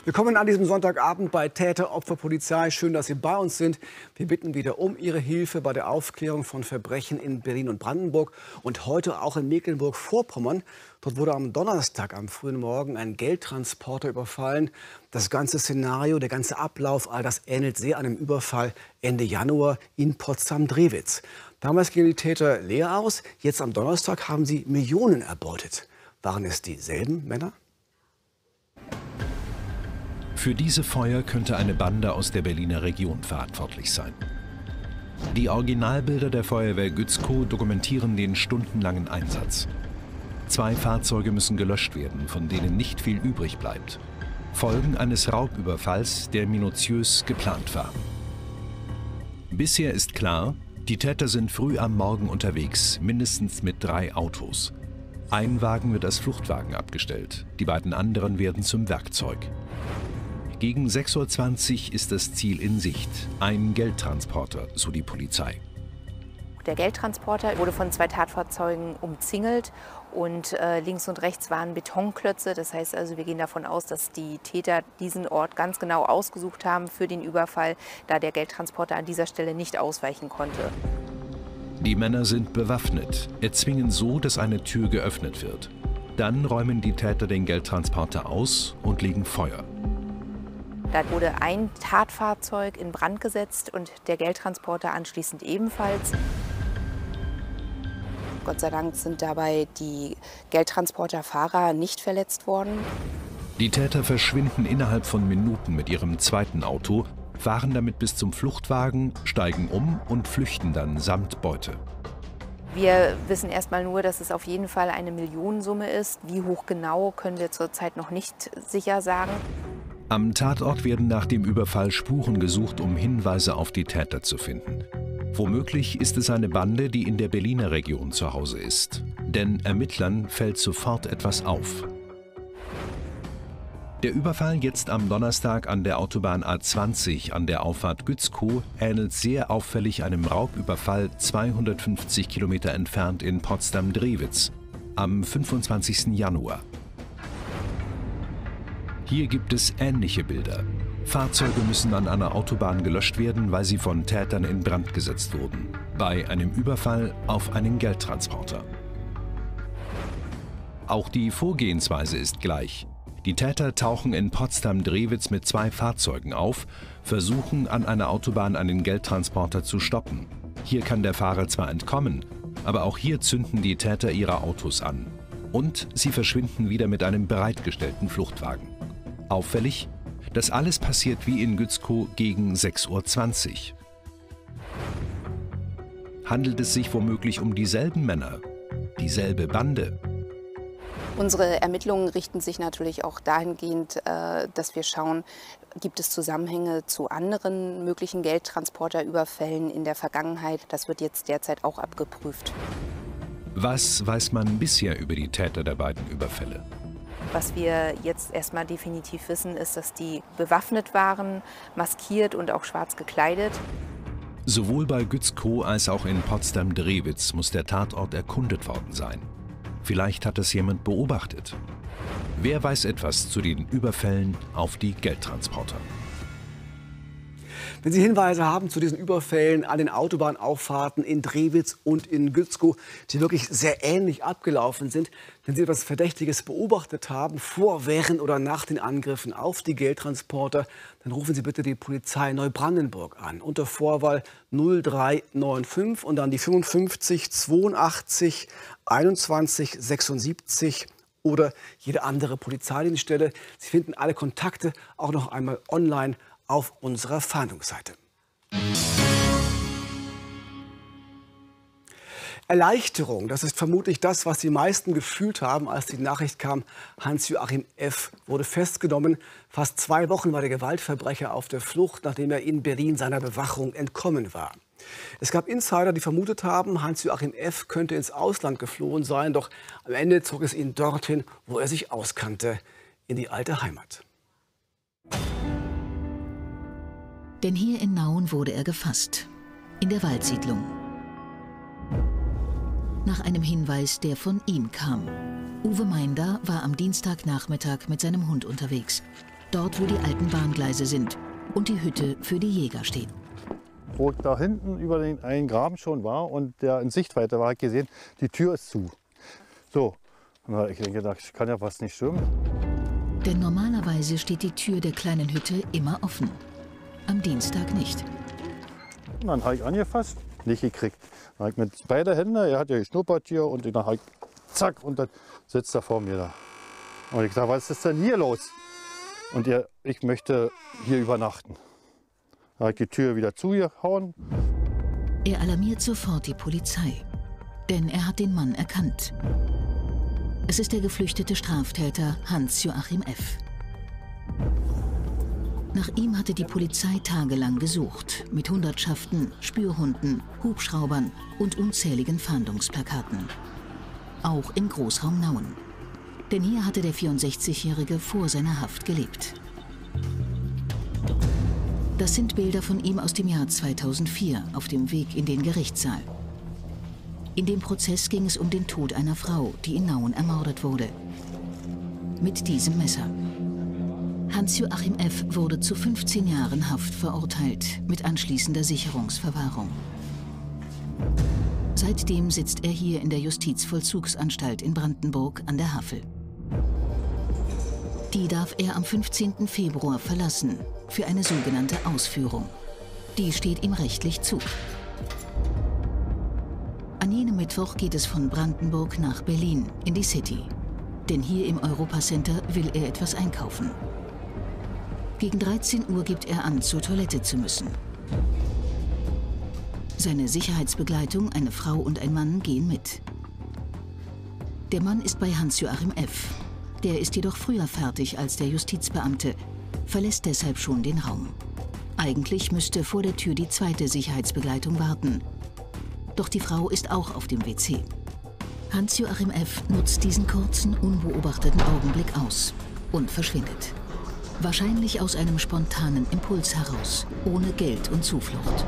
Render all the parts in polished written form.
Willkommen an diesem Sonntagabend bei Täter, Opfer, Polizei. Schön, dass Sie bei uns sind. Wir bitten wieder um Ihre Hilfe bei der Aufklärung von Verbrechen in Berlin und Brandenburg und heute auch in Mecklenburg-Vorpommern. Dort wurde am Donnerstag am frühen Morgen ein Geldtransporter überfallen. Das ganze Szenario, der ganze Ablauf, all das ähnelt sehr einem Überfall Ende Januar in Potsdam-Drewitz. Damals gingen die Täter leer aus. Jetzt am Donnerstag haben sie Millionen erbeutet. Waren es dieselben Männer? Für diese Feuer könnte eine Bande aus der Berliner Region verantwortlich sein. Die Originalbilder der Feuerwehr Gützkow dokumentieren den stundenlangen Einsatz. 2 Fahrzeuge müssen gelöscht werden, von denen nicht viel übrig bleibt. Folgen eines Raubüberfalls, der minutiös geplant war. Bisher ist klar, die Täter sind früh am Morgen unterwegs, mindestens mit 3 Autos. Ein Wagen wird als Fluchtwagen abgestellt, die beiden anderen werden zum Werkzeug. Gegen 6:20 Uhr ist das Ziel in Sicht, ein Geldtransporter, so die Polizei. Der Geldtransporter wurde von 2 Tatfahrzeugen umzingelt und links und rechts waren Betonklötze. Das heißt also, wir gehen davon aus, dass die Täter diesen Ort ganz genau ausgesucht haben für den Überfall, da der Geldtransporter an dieser Stelle nicht ausweichen konnte. Die Männer sind bewaffnet, erzwingen so, dass eine Tür geöffnet wird. Dann räumen die Täter den Geldtransporter aus und legen Feuer. Da wurde ein Tatfahrzeug in Brand gesetzt und der Geldtransporter anschließend ebenfalls. Gott sei Dank sind dabei die Geldtransporterfahrer nicht verletzt worden. Die Täter verschwinden innerhalb von Minuten mit ihrem zweiten Auto, fahren damit bis zum Fluchtwagen, steigen um und flüchten dann samt Beute. Wir wissen erstmal nur, dass es auf jeden Fall eine Millionensumme ist. Wie hoch genau, können wir zurzeit noch nicht sicher sagen. Am Tatort werden nach dem Überfall Spuren gesucht, um Hinweise auf die Täter zu finden. Womöglich ist es eine Bande, die in der Berliner Region zu Hause ist. Denn Ermittlern fällt sofort etwas auf. Der Überfall jetzt am Donnerstag an der Autobahn A20 an der Auffahrt Gützkow ähnelt sehr auffällig einem Raubüberfall 250 Kilometer entfernt in Potsdam-Drewitz am 25. Januar. Hier gibt es ähnliche Bilder. Fahrzeuge müssen an einer Autobahn gelöscht werden, weil sie von Tätern in Brand gesetzt wurden. Bei einem Überfall auf einen Geldtransporter. Auch die Vorgehensweise ist gleich. Die Täter tauchen in Potsdam-Drewitz mit 2 Fahrzeugen auf, versuchen an einer Autobahn einen Geldtransporter zu stoppen. Hier kann der Fahrer zwar entkommen, aber auch hier zünden die Täter ihre Autos an. Und sie verschwinden wieder mit einem bereitgestellten Fluchtwagen. Auffällig, das alles passiert wie in Gützkow gegen 6:20 Uhr. Handelt es sich womöglich um dieselben Männer, dieselbe Bande? Unsere Ermittlungen richten sich natürlich auch dahingehend, dass wir schauen, gibt es Zusammenhänge zu anderen möglichen Geldtransporterüberfällen in der Vergangenheit. Das wird jetzt derzeit auch abgeprüft. Was weiß man bisher über die Täter der beiden Überfälle? Was wir jetzt erstmal definitiv wissen, ist, dass die bewaffnet waren, maskiert und auch schwarz gekleidet. Sowohl bei Gützkow als auch in Potsdam-Drewitz muss der Tatort erkundet worden sein. Vielleicht hat es jemand beobachtet. Wer weiß etwas zu den Überfällen auf die Geldtransporter? Wenn Sie Hinweise haben zu diesen Überfällen an den Autobahnauffahrten in Drewitz und in Gützkow, die wirklich sehr ähnlich abgelaufen sind, wenn Sie etwas Verdächtiges beobachtet haben, vor, während oder nach den Angriffen auf die Geldtransporter, dann rufen Sie bitte die Polizei Neubrandenburg an unter Vorwahl 0395 und dann die 55 82 21 76 oder jede andere Polizeidienststelle. Sie finden alle Kontakte auch noch einmal online auf unserer Fahndungsseite. Erleichterung, das ist vermutlich das, was die meisten gefühlt haben, als die Nachricht kam, Hans-Joachim F. wurde festgenommen. Fast 2 Wochen war der Gewaltverbrecher auf der Flucht, nachdem er in Berlin seiner Bewachung entkommen war. Es gab Insider, die vermutet haben, Hans-Joachim F. könnte ins Ausland geflohen sein, doch am Ende zog es ihn dorthin, wo er sich auskannte, in die alte Heimat. Denn hier in Nauen wurde er gefasst, in der Waldsiedlung. Nach einem Hinweis, der von ihm kam. Uwe Meinder war am Dienstagnachmittag mit seinem Hund unterwegs. dort wo die alten Bahngleise sind und die Hütte für die Jäger steht. Wo ich da hinten über den einen Graben schon war und der in Sichtweite war, habe ich gesehen, die Tür ist zu. So, und da habe ich gedacht, ich kann ja was nicht stimmen. Denn normalerweise steht die Tür der kleinen Hütte immer offen. Am Dienstag nicht. Und dann habe ich angefasst, nicht gekriegt. Dann habe ich mit beiden Händen, er hat ja geschnuppert hier und dann habe ich zack und dann sitzt er vor mir da. Und ich sage, was ist denn hier los? Und ich möchte hier übernachten. Dann habe ich die Tür wieder zugehauen. Er alarmiert sofort die Polizei, denn er hat den Mann erkannt. Es ist der geflüchtete Straftäter Hans-Joachim F. Nach ihm hatte die Polizei tagelang gesucht, mit Hundertschaften, Spürhunden, Hubschraubern und unzähligen Fahndungsplakaten. Auch im Großraum Nauen. Denn hier hatte der 64-Jährige vor seiner Haft gelebt. Das sind Bilder von ihm aus dem Jahr 2004 auf dem Weg in den Gerichtssaal. In dem Prozess ging es um den Tod einer Frau, die in Nauen ermordet wurde. Mit diesem Messer. Hans-Joachim F. wurde zu 15 Jahren Haft verurteilt, mit anschließender Sicherungsverwahrung. Seitdem sitzt er hier in der Justizvollzugsanstalt in Brandenburg an der Havel. Die darf er am 15. Februar verlassen, für eine sogenannte Ausführung. Die steht ihm rechtlich zu. An jenem Mittwoch geht es von Brandenburg nach Berlin, in die City. Denn hier im Europacenter will er etwas einkaufen. Gegen 13 Uhr gibt er an, zur Toilette zu müssen. Seine Sicherheitsbegleitung, eine Frau und ein Mann, gehen mit. Der Mann ist bei Hans-Joachim F. Der ist jedoch früher fertig als der Justizbeamte, verlässt deshalb schon den Raum. Eigentlich müsste vor der Tür die zweite Sicherheitsbegleitung warten. Doch die Frau ist auch auf dem WC. Hans-Joachim F. nutzt diesen kurzen, unbeobachteten Augenblick aus und verschwindet. Wahrscheinlich aus einem spontanen Impuls heraus, ohne Geld und Zuflucht.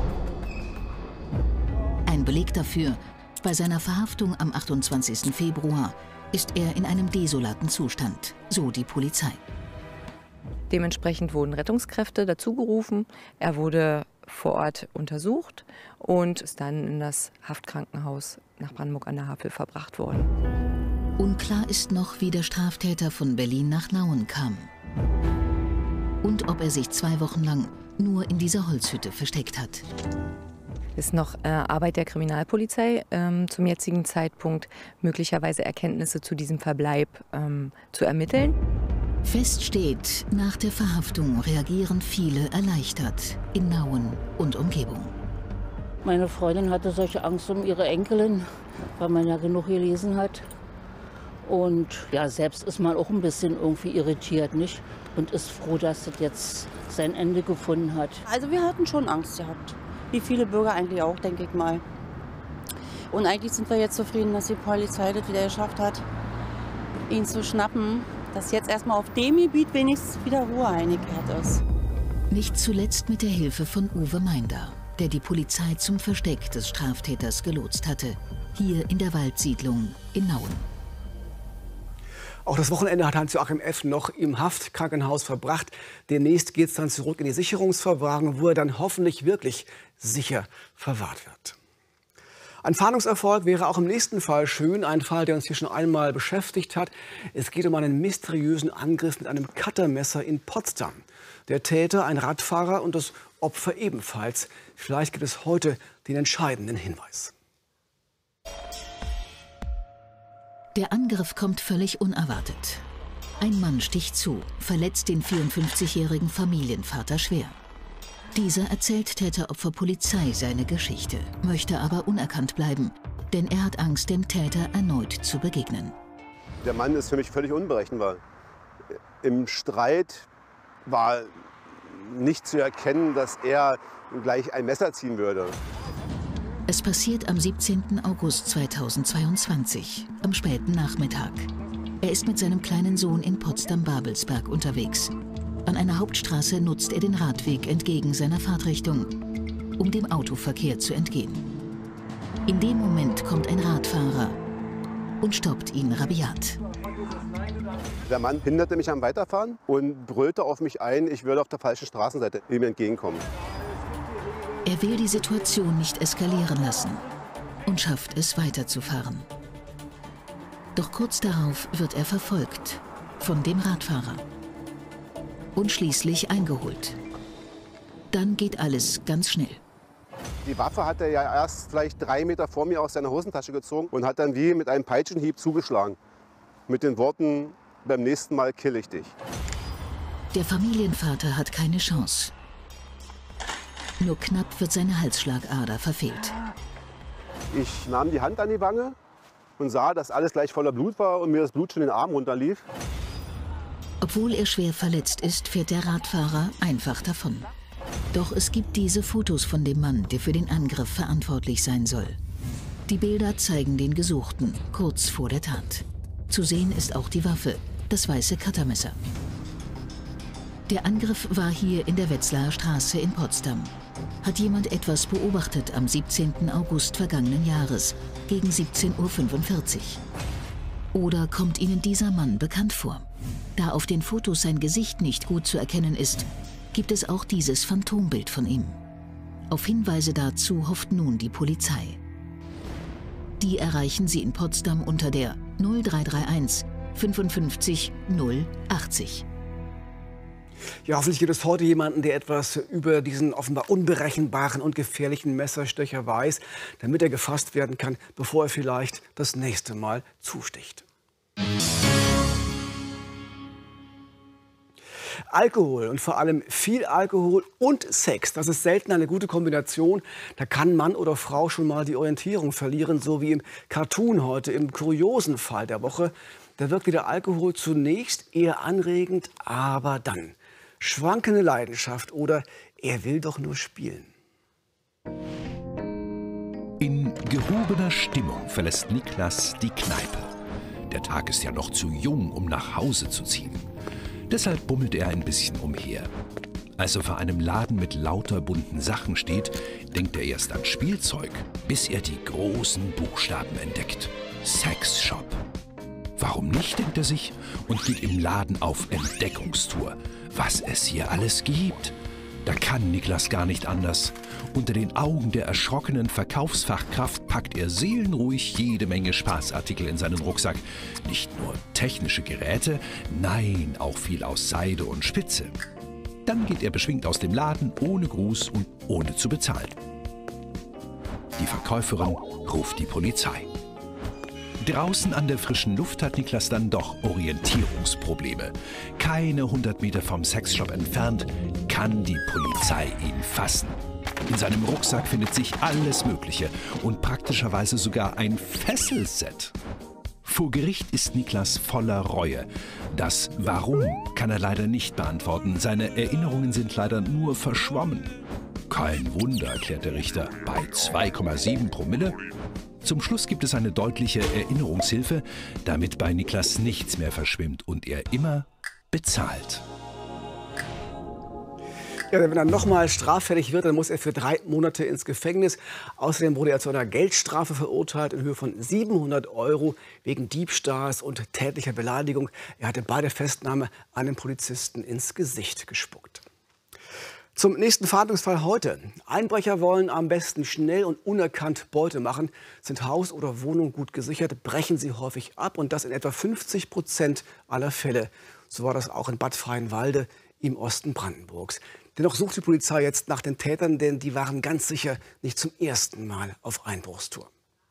Ein Beleg dafür: bei seiner Verhaftung am 28. Februar ist er in einem desolaten Zustand, so die Polizei. Dementsprechend wurden Rettungskräfte dazugerufen. Er wurde vor Ort untersucht und ist dann in das Haftkrankenhaus nach Brandenburg an der Havel verbracht worden. Unklar ist noch, wie der Straftäter von Berlin nach Nauen kam. Und ob er sich 2 Wochen lang nur in dieser Holzhütte versteckt hat. Ist noch Arbeit der Kriminalpolizei zum jetzigen Zeitpunkt, möglicherweise Erkenntnisse zu diesem Verbleib zu ermitteln. Fest steht, nach der Verhaftung reagieren viele erleichtert in Nauen und Umgebung. Meine Freundin hatte solche Angst um ihre Enkelin, weil man ja genug gelesen hat. Und ja, selbst ist man auch ein bisschen irgendwie irritiert, nicht? Und ist froh, dass das jetzt sein Ende gefunden hat. Also wir hatten schon Angst gehabt. Wie viele Bürger eigentlich auch, denke ich mal. Und eigentlich sind wir jetzt zufrieden, dass die Polizei das wieder geschafft hat, ihn zu schnappen. Dass jetzt erstmal auf dem Gebiet wenigstens wieder Ruhe eingekehrt ist. Nicht zuletzt mit der Hilfe von Uwe Meinder, der die Polizei zum Versteck des Straftäters gelotst hatte. Hier in der Waldsiedlung in Nauen. Auch das Wochenende hat Hans-Joachim F. noch im Haftkrankenhaus verbracht. Demnächst geht es dann zurück in die Sicherungsverwahrung, wo er dann hoffentlich wirklich sicher verwahrt wird. Ein Fahndungserfolg wäre auch im nächsten Fall schön. Ein Fall, der uns hier schon einmal beschäftigt hat. Es geht um einen mysteriösen Angriff mit einem Cuttermesser in Potsdam. Der Täter, ein Radfahrer, und das Opfer ebenfalls. Vielleicht gibt es heute den entscheidenden Hinweis. Der Angriff kommt völlig unerwartet. Ein Mann sticht zu, verletzt den 54-jährigen Familienvater schwer. Dieser erzählt Täteropfer Polizei seine Geschichte, möchte aber unerkannt bleiben, denn er hat Angst, dem Täter erneut zu begegnen. Der Mann ist für mich völlig unberechenbar. Im Streit war nicht zu erkennen, dass er gleich ein Messer ziehen würde. Es passiert am 17. August 2022, am späten Nachmittag. Er ist mit seinem kleinen Sohn in Potsdam-Babelsberg unterwegs. An einer Hauptstraße nutzt er den Radweg entgegen seiner Fahrtrichtung, um dem Autoverkehr zu entgehen. In dem Moment kommt ein Radfahrer und stoppt ihn rabiat. Der Mann hinderte mich am Weiterfahren und brüllte auf mich ein, ich würde auf der falschen Straßenseite ihm entgegenkommen. Er will die Situation nicht eskalieren lassen und schafft es, weiterzufahren. Doch kurz darauf wird er verfolgt von dem Radfahrer und schließlich eingeholt. Dann geht alles ganz schnell. Die Waffe hat er ja erst vielleicht 3 Meter vor mir aus seiner Hosentasche gezogen und hat dann wie mit einem Peitschenhieb zugeschlagen. Mit den Worten, beim nächsten Mal kill ich dich. Der Familienvater hat keine Chance. Nur knapp wird seine Halsschlagader verfehlt. Ich nahm die Hand an die Wange und sah, dass alles gleich voller Blut war und mir das Blut schon den Arm runterlief. Obwohl er schwer verletzt ist, fährt der Radfahrer einfach davon. Doch es gibt diese Fotos von dem Mann, der für den Angriff verantwortlich sein soll. Die Bilder zeigen den Gesuchten kurz vor der Tat. Zu sehen ist auch die Waffe, das weiße Cuttermesser. Der Angriff war hier in der Wetzlarer Straße in Potsdam. Hat jemand etwas beobachtet am 17. August vergangenen Jahres gegen 17:45 Uhr? Oder kommt Ihnen dieser Mann bekannt vor? Da auf den Fotos sein Gesicht nicht gut zu erkennen ist, gibt es auch dieses Phantombild von ihm. Auf Hinweise dazu hofft nun die Polizei. Die erreichen Sie in Potsdam unter der 0331 55 080. Ja, hoffentlich gibt es heute jemanden, der etwas über diesen offenbar unberechenbaren und gefährlichen Messerstecher weiß, damit er gefasst werden kann, bevor er vielleicht das nächste Mal zusticht. Alkohol und vor allem viel Alkohol und Sex, das ist selten eine gute Kombination. Da kann Mann oder Frau schon mal die Orientierung verlieren, so wie im Cartoon heute, im kuriosen Fall der Woche. Da wirkt wieder Alkohol zunächst eher anregend, aber dann schwankende Leidenschaft oder er will doch nur spielen. In gehobener Stimmung verlässt Niklas die Kneipe. Der Tag ist ja noch zu jung, um nach Hause zu ziehen. Deshalb bummelt er ein bisschen umher. Als er vor einem Laden mit lauter bunten Sachen steht, denkt er erst an Spielzeug, bis er die großen Buchstaben entdeckt. Sex Shop. Warum nicht, denkt er sich und geht im Laden auf Entdeckungstour. Was es hier alles gibt. Da kann Niklas gar nicht anders. Unter den Augen der erschrockenen Verkaufsfachkraft packt er seelenruhig jede Menge Spaßartikel in seinen Rucksack. Nicht nur technische Geräte, nein, auch viel aus Seide und Spitze. Dann geht er beschwingt aus dem Laden, ohne Gruß und ohne zu bezahlen. Die Verkäuferin ruft die Polizei. Draußen an der frischen Luft hat Niklas dann doch Orientierungsprobleme. Keine 100 Meter vom Sexshop entfernt kann die Polizei ihn fassen. In seinem Rucksack findet sich alles Mögliche und praktischerweise sogar ein Fesselset. Vor Gericht ist Niklas voller Reue. Das Warum kann er leider nicht beantworten. Seine Erinnerungen sind leider nur verschwommen. Kein Wunder, erklärt der Richter, bei 2,7 Promille. Zum Schluss gibt es eine deutliche Erinnerungshilfe, damit bei Niklas nichts mehr verschwimmt und er immer bezahlt. Ja, wenn er nochmal straffällig wird, dann muss er für 3 Monate ins Gefängnis. Außerdem wurde er zu einer Geldstrafe verurteilt in Höhe von 700 € wegen Diebstahls und tätlicher Beleidigung. Er hatte bei der Festnahme einem Polizisten ins Gesicht gespuckt. Zum nächsten Fahndungsfall heute. Einbrecher wollen am besten schnell und unerkannt Beute machen. Sind Haus oder Wohnung gut gesichert, brechen sie häufig ab und das in etwa 50% aller Fälle. So war das auch in Bad Freienwalde im Osten Brandenburgs. Dennoch sucht die Polizei jetzt nach den Tätern, denn die waren ganz sicher nicht zum ersten Mal auf Einbruchstour.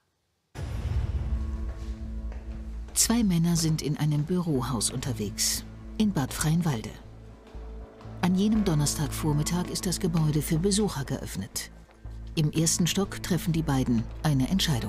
2 Männer sind in einem Bürohaus unterwegs, in Bad Freienwalde. An jenem Donnerstagvormittag ist das Gebäude für Besucher geöffnet. Im 1. Stock treffen die beiden eine Entscheidung.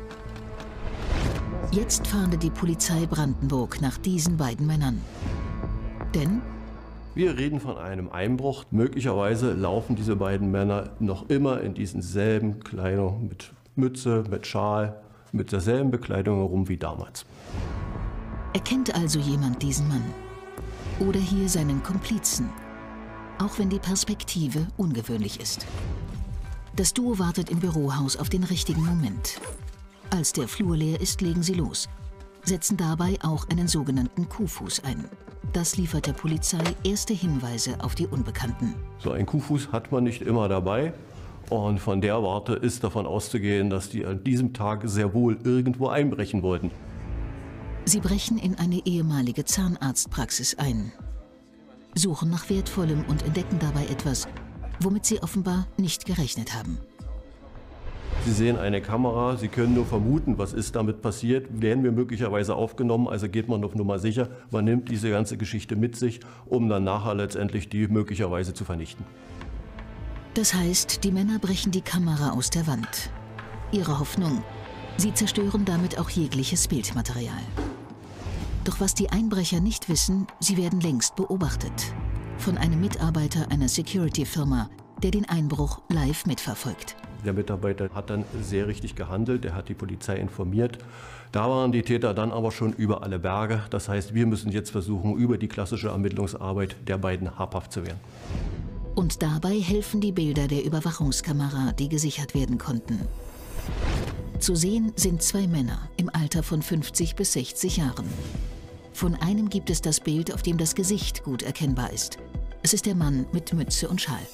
Jetzt fahndet die Polizei Brandenburg nach diesen beiden Männern. Denn wir reden von einem Einbruch. Möglicherweise laufen diese beiden Männer noch immer in diesen selben Kleidung mit Mütze, mit Schal, mit derselben Bekleidung herum wie damals. Erkennt also jemand diesen Mann? Oder hier seinen Komplizen? Auch wenn die Perspektive ungewöhnlich ist. Das Duo wartet im Bürohaus auf den richtigen Moment. Als der Flur leer ist, legen sie los. setzen dabei auch einen sogenannten Kuhfuß ein. Das liefert der Polizei erste Hinweise auf die Unbekannten. So ein Kuhfuß hat man nicht immer dabei. Und von der Warte ist davon auszugehen, dass die an diesem Tag sehr wohl irgendwo einbrechen wollten. Sie brechen in eine ehemalige Zahnarztpraxis ein, suchen nach Wertvollem und entdecken dabei etwas, womit sie offenbar nicht gerechnet haben. Sie sehen eine Kamera, Sie können nur vermuten, was ist damit passiert, werden wir möglicherweise aufgenommen, also geht man auf Nummer sicher, man nimmt diese ganze Geschichte mit sich, um dann nachher letztendlich die möglicherweise zu vernichten. Das heißt, die Männer brechen die Kamera aus der Wand. Ihre Hoffnung: sie zerstören damit auch jegliches Bildmaterial. Doch was die Einbrecher nicht wissen, sie werden längst beobachtet. Von einem Mitarbeiter einer Security-Firma, der den Einbruch live mitverfolgt. Der Mitarbeiter hat dann sehr richtig gehandelt, er hat die Polizei informiert. Da waren die Täter dann aber schon über alle Berge. Das heißt, wir müssen jetzt versuchen, über die klassische Ermittlungsarbeit der beiden habhaft zu werden. Und dabei helfen die Bilder der Überwachungskamera, die gesichert werden konnten. Zu sehen sind zwei Männer im Alter von 50 bis 60 Jahren. Von einem gibt es das Bild, auf dem das Gesicht gut erkennbar ist. Es ist der Mann mit Mütze und Schal.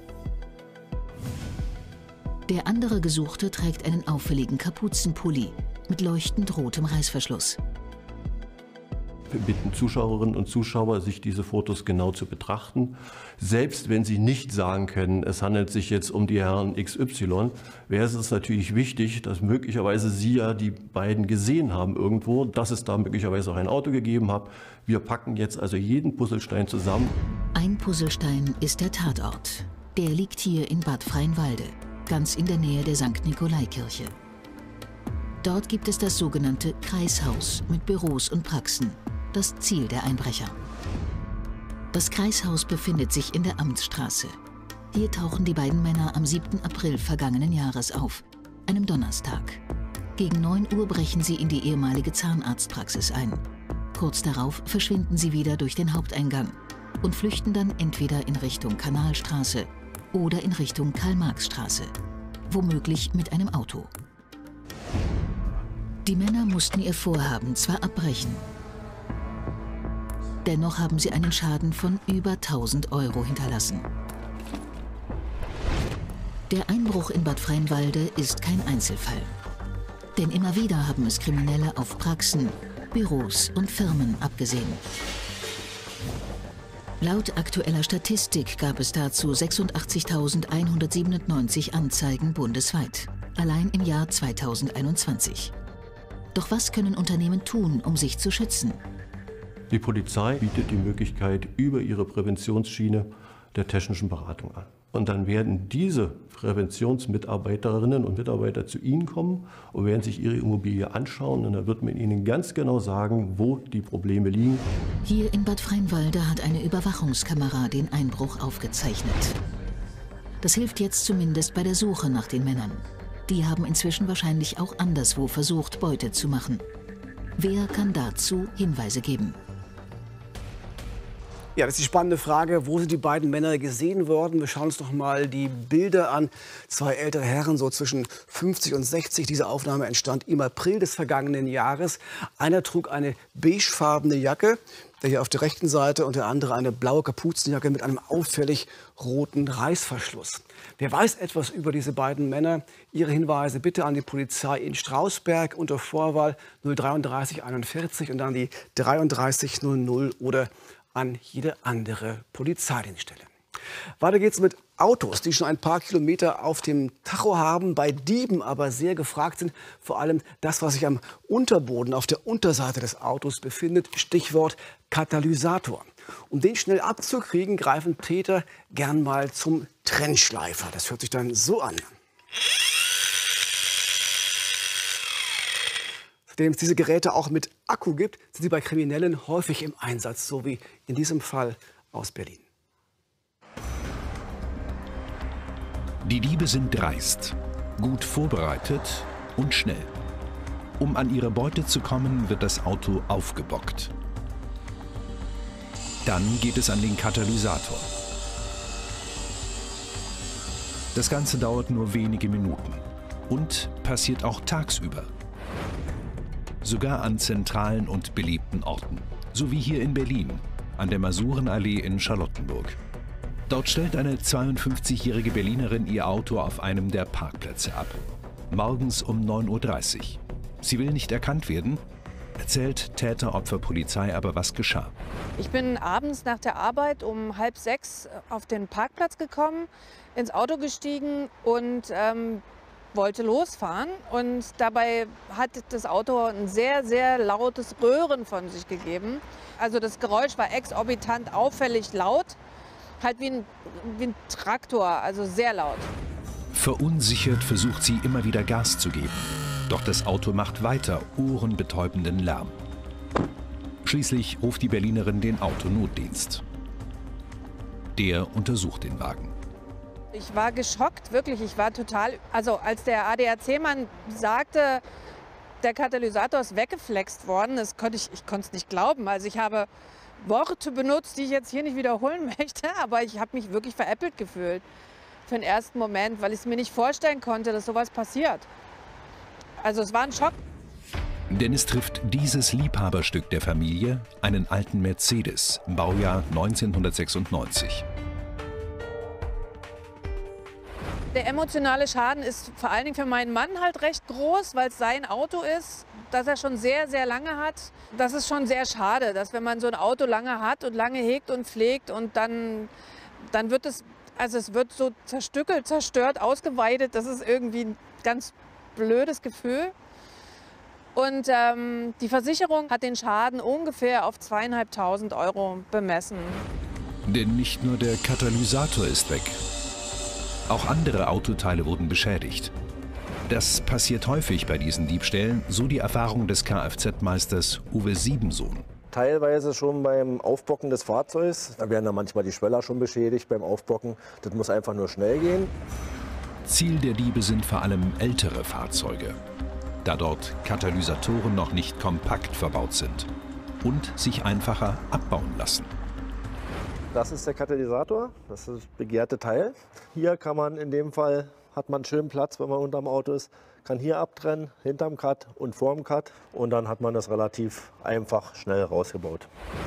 Der andere Gesuchte trägt einen auffälligen Kapuzenpulli mit leuchtend rotem Reißverschluss. Wir bitten Zuschauerinnen und Zuschauer, sich diese Fotos genau zu betrachten. Selbst wenn sie nicht sagen können, es handelt sich jetzt um die Herren XY, wäre es natürlich wichtig, dass möglicherweise Sie ja die beiden gesehen haben irgendwo, dass es da möglicherweise auch ein Auto gegeben hat. Wir packen jetzt also jeden Puzzlestein zusammen. Ein Puzzlestein ist der Tatort. Der liegt hier in Bad Freienwalde, ganz in der Nähe der St. Nikolaikirche. Dort gibt es das sogenannte Kreishaus mit Büros und Praxen, das Ziel der Einbrecher. Das Kreishaus befindet sich in der Amtsstraße. Hier tauchen die beiden Männer am 7. April vergangenen Jahres auf, einem Donnerstag. Gegen 9 Uhr brechen sie in die ehemalige Zahnarztpraxis ein. Kurz darauf verschwinden sie wieder durch den Haupteingang und flüchten dann entweder in Richtung Kanalstraße oder in Richtung Karl-Marx-Straße, womöglich mit einem Auto. Die Männer mussten ihr Vorhaben zwar abbrechen, dennoch haben sie einen Schaden von über 1000 € hinterlassen. Der Einbruch in Bad Freienwalde ist kein Einzelfall. Denn immer wieder haben es Kriminelle auf Praxen, Büros und Firmen abgesehen. Laut aktueller Statistik gab es dazu 86.197 Anzeigen bundesweit, allein im Jahr 2021. Doch was können Unternehmen tun, um sich zu schützen? Die Polizei bietet die Möglichkeit über ihre Präventionsschiene der technischen Beratung an. Und dann werden diese Präventionsmitarbeiterinnen und Mitarbeiter zu Ihnen kommen und werden sich Ihre Immobilie anschauen. Und dann wird man Ihnen ganz genau sagen, wo die Probleme liegen. Hier in Bad Freienwalde hat eine Überwachungskamera den Einbruch aufgezeichnet. Das hilft jetzt zumindest bei der Suche nach den Männern. Die haben inzwischen wahrscheinlich auch anderswo versucht, Beute zu machen. Wer kann dazu Hinweise geben? Ja, das ist die spannende Frage. Wo sind die beiden Männer gesehen worden? Wir schauen uns noch mal die Bilder an. Zwei ältere Herren, so zwischen 50 und 60. Diese Aufnahme entstand im April des vergangenen Jahres. Einer trug eine beigefarbene Jacke, der hier auf der rechten Seite, und der andere eine blaue Kapuzenjacke mit einem auffällig roten Reißverschluss. Wer weiß etwas über diese beiden Männer? Ihre Hinweise bitte an die Polizei in Strausberg unter Vorwahl 03341 und dann die 3300 oder an jede andere Polizeidienststelle. Weiter geht's mit Autos, die schon ein paar Kilometer auf dem Tacho haben, bei Dieben aber sehr gefragt sind. Vor allem das, was sich am Unterboden auf der Unterseite des Autos befindet, Stichwort Katalysator. Um den schnell abzukriegen, greifen Täter gern mal zum Trennschleifer. Das hört sich dann so an. Seitdem es diese Geräte auch mit Akku gibt, sind sie bei Kriminellen häufig im Einsatz, so wie in diesem Fall aus Berlin. Die Diebe sind dreist, gut vorbereitet und schnell. Um an ihre Beute zu kommen, wird das Auto aufgebockt. Dann geht es an den Katalysator. Das Ganze dauert nur wenige Minuten und passiert auch tagsüber. sogar an zentralen und beliebten Orten. So wie hier in Berlin, an der Masurenallee in Charlottenburg. Dort stellt eine 52-jährige Berlinerin ihr Auto auf einem der Parkplätze ab. Morgens um 9:30 Uhr. Sie will nicht erkannt werden, erzählt Täter-Opfer-Polizei aber, was geschah. Ich bin abends nach der Arbeit um 5:30 auf den Parkplatz gekommen, ins Auto gestiegen und wollte losfahren. Und dabei hat das Auto ein sehr, sehr lautes Röhren von sich gegeben. Also das Geräusch war exorbitant auffällig laut, halt wie ein Traktor, also sehr laut. Verunsichert versucht sie immer wieder Gas zu geben. Doch das Auto macht weiter ohrenbetäubenden Lärm. Schließlich ruft die Berlinerin den Autonotdienst. Der untersucht den Wagen. Ich war geschockt, wirklich. Ich war total, also als der ADAC-Mann sagte, der Katalysator ist weggeflext worden, ich konnte es nicht glauben. Also ich habe Worte benutzt, die ich jetzt hier nicht wiederholen möchte, aber ich habe mich wirklich veräppelt gefühlt für den ersten Moment, weil ich es mir nicht vorstellen konnte, dass sowas passiert. Also es war ein Schock. Denn es trifft dieses Liebhaberstück der Familie, einen alten Mercedes, Baujahr 1996. Der emotionale Schaden ist vor allen Dingen für meinen Mann halt recht groß, weil es sein Auto ist, das er schon sehr, sehr lange hat. Das ist schon sehr schade, dass wenn man so ein Auto lange hat und lange hegt und pflegt und dann wird es, also es wird so zerstückelt, zerstört, ausgeweidet. Das ist irgendwie ein ganz blödes Gefühl. Und die Versicherung hat den Schaden ungefähr auf 2.500 € bemessen. Denn nicht nur der Katalysator ist weg. Auch andere Autoteile wurden beschädigt. Das passiert häufig bei diesen Diebstählen, so die Erfahrung des Kfz-Meisters Uwe Siebensohn. Teilweise schon beim Aufbocken des Fahrzeugs. Da werden dann manchmal die Schweller schon beschädigt beim Aufbocken. Das muss einfach nur schnell gehen. Ziel der Diebe sind vor allem ältere Fahrzeuge, da dort Katalysatoren noch nicht kompakt verbaut sind und sich einfacher abbauen lassen. Das ist der Katalysator, das ist das begehrte Teil. Hier kann man in dem Fall, hat man schön Platz, wenn man unterm Auto ist, kann hier abtrennen, hinterm Cut und vorm Cut und dann hat man das relativ einfach schnell rausgebaut.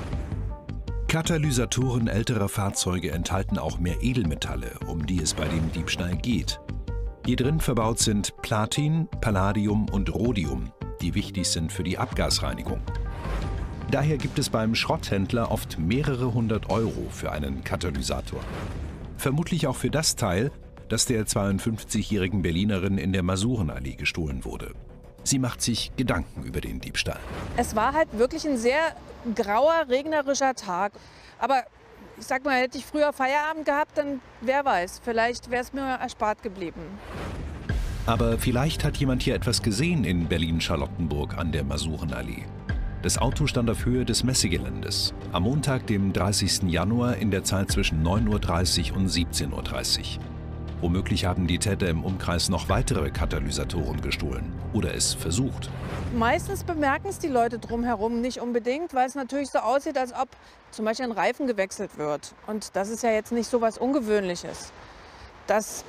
Katalysatoren älterer Fahrzeuge enthalten auch mehr Edelmetalle, um die es bei dem Diebstahl geht. Hier drin verbaut sind Platin, Palladium und Rhodium, die wichtig sind für die Abgasreinigung. Daher gibt es beim Schrotthändler oft mehrere 100 € für einen Katalysator. Vermutlich auch für das Teil, das der 52-jährigen Berlinerin in der Masurenallee gestohlen wurde. Sie macht sich Gedanken über den Diebstahl. Es war halt wirklich ein sehr grauer, regnerischer Tag. Aber ich sag mal, hätte ich früher Feierabend gehabt, dann wer weiß, vielleicht wäre es mir erspart geblieben. Aber vielleicht hat jemand hier etwas gesehen in Berlin-Charlottenburg an der Masurenallee. Das Auto stand auf Höhe des Messegeländes. Am Montag, dem 30. Januar, in der Zeit zwischen 9:30 Uhr und 17:30 Uhr. Womöglich haben die Täter im Umkreis noch weitere Katalysatoren gestohlen oder es versucht. Meistens bemerken es die Leute drumherum nicht unbedingt, weil es natürlich so aussieht, als ob zum Beispiel ein Reifen gewechselt wird. Und das ist ja jetzt nicht so was Ungewöhnliches, dass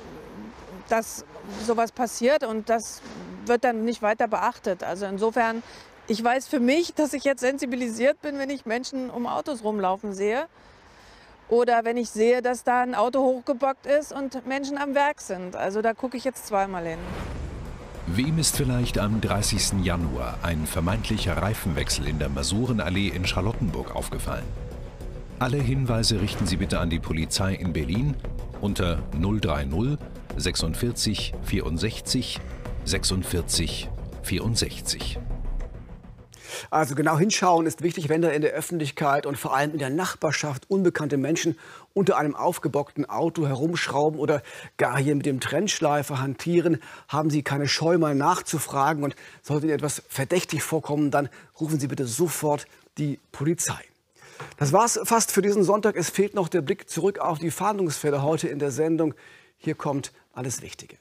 sowas passiert und das wird dann nicht weiter beachtet. Also insofern, ich weiß für mich, dass ich jetzt sensibilisiert bin, wenn ich Menschen um Autos rumlaufen sehe. Oder wenn ich sehe, dass da ein Auto hochgebockt ist und Menschen am Werk sind. Also da gucke ich jetzt zweimal hin. Wem ist vielleicht am 30. Januar ein vermeintlicher Reifenwechsel in der Masurenallee in Charlottenburg aufgefallen? Alle Hinweise richten Sie bitte an die Polizei in Berlin unter 030 46 64 46 64. Also genau hinschauen ist wichtig, wenn da in der Öffentlichkeit und vor allem in der Nachbarschaft unbekannte Menschen unter einem aufgebockten Auto herumschrauben oder gar hier mit dem Trennschleifer hantieren. Haben Sie keine Scheu, mal nachzufragen, und sollte Ihnen etwas verdächtig vorkommen, dann rufen Sie bitte sofort die Polizei. Das war's fast für diesen Sonntag. Es fehlt noch der Blick zurück auf die Fahndungsfälle heute in der Sendung. Hier kommt alles Wichtige.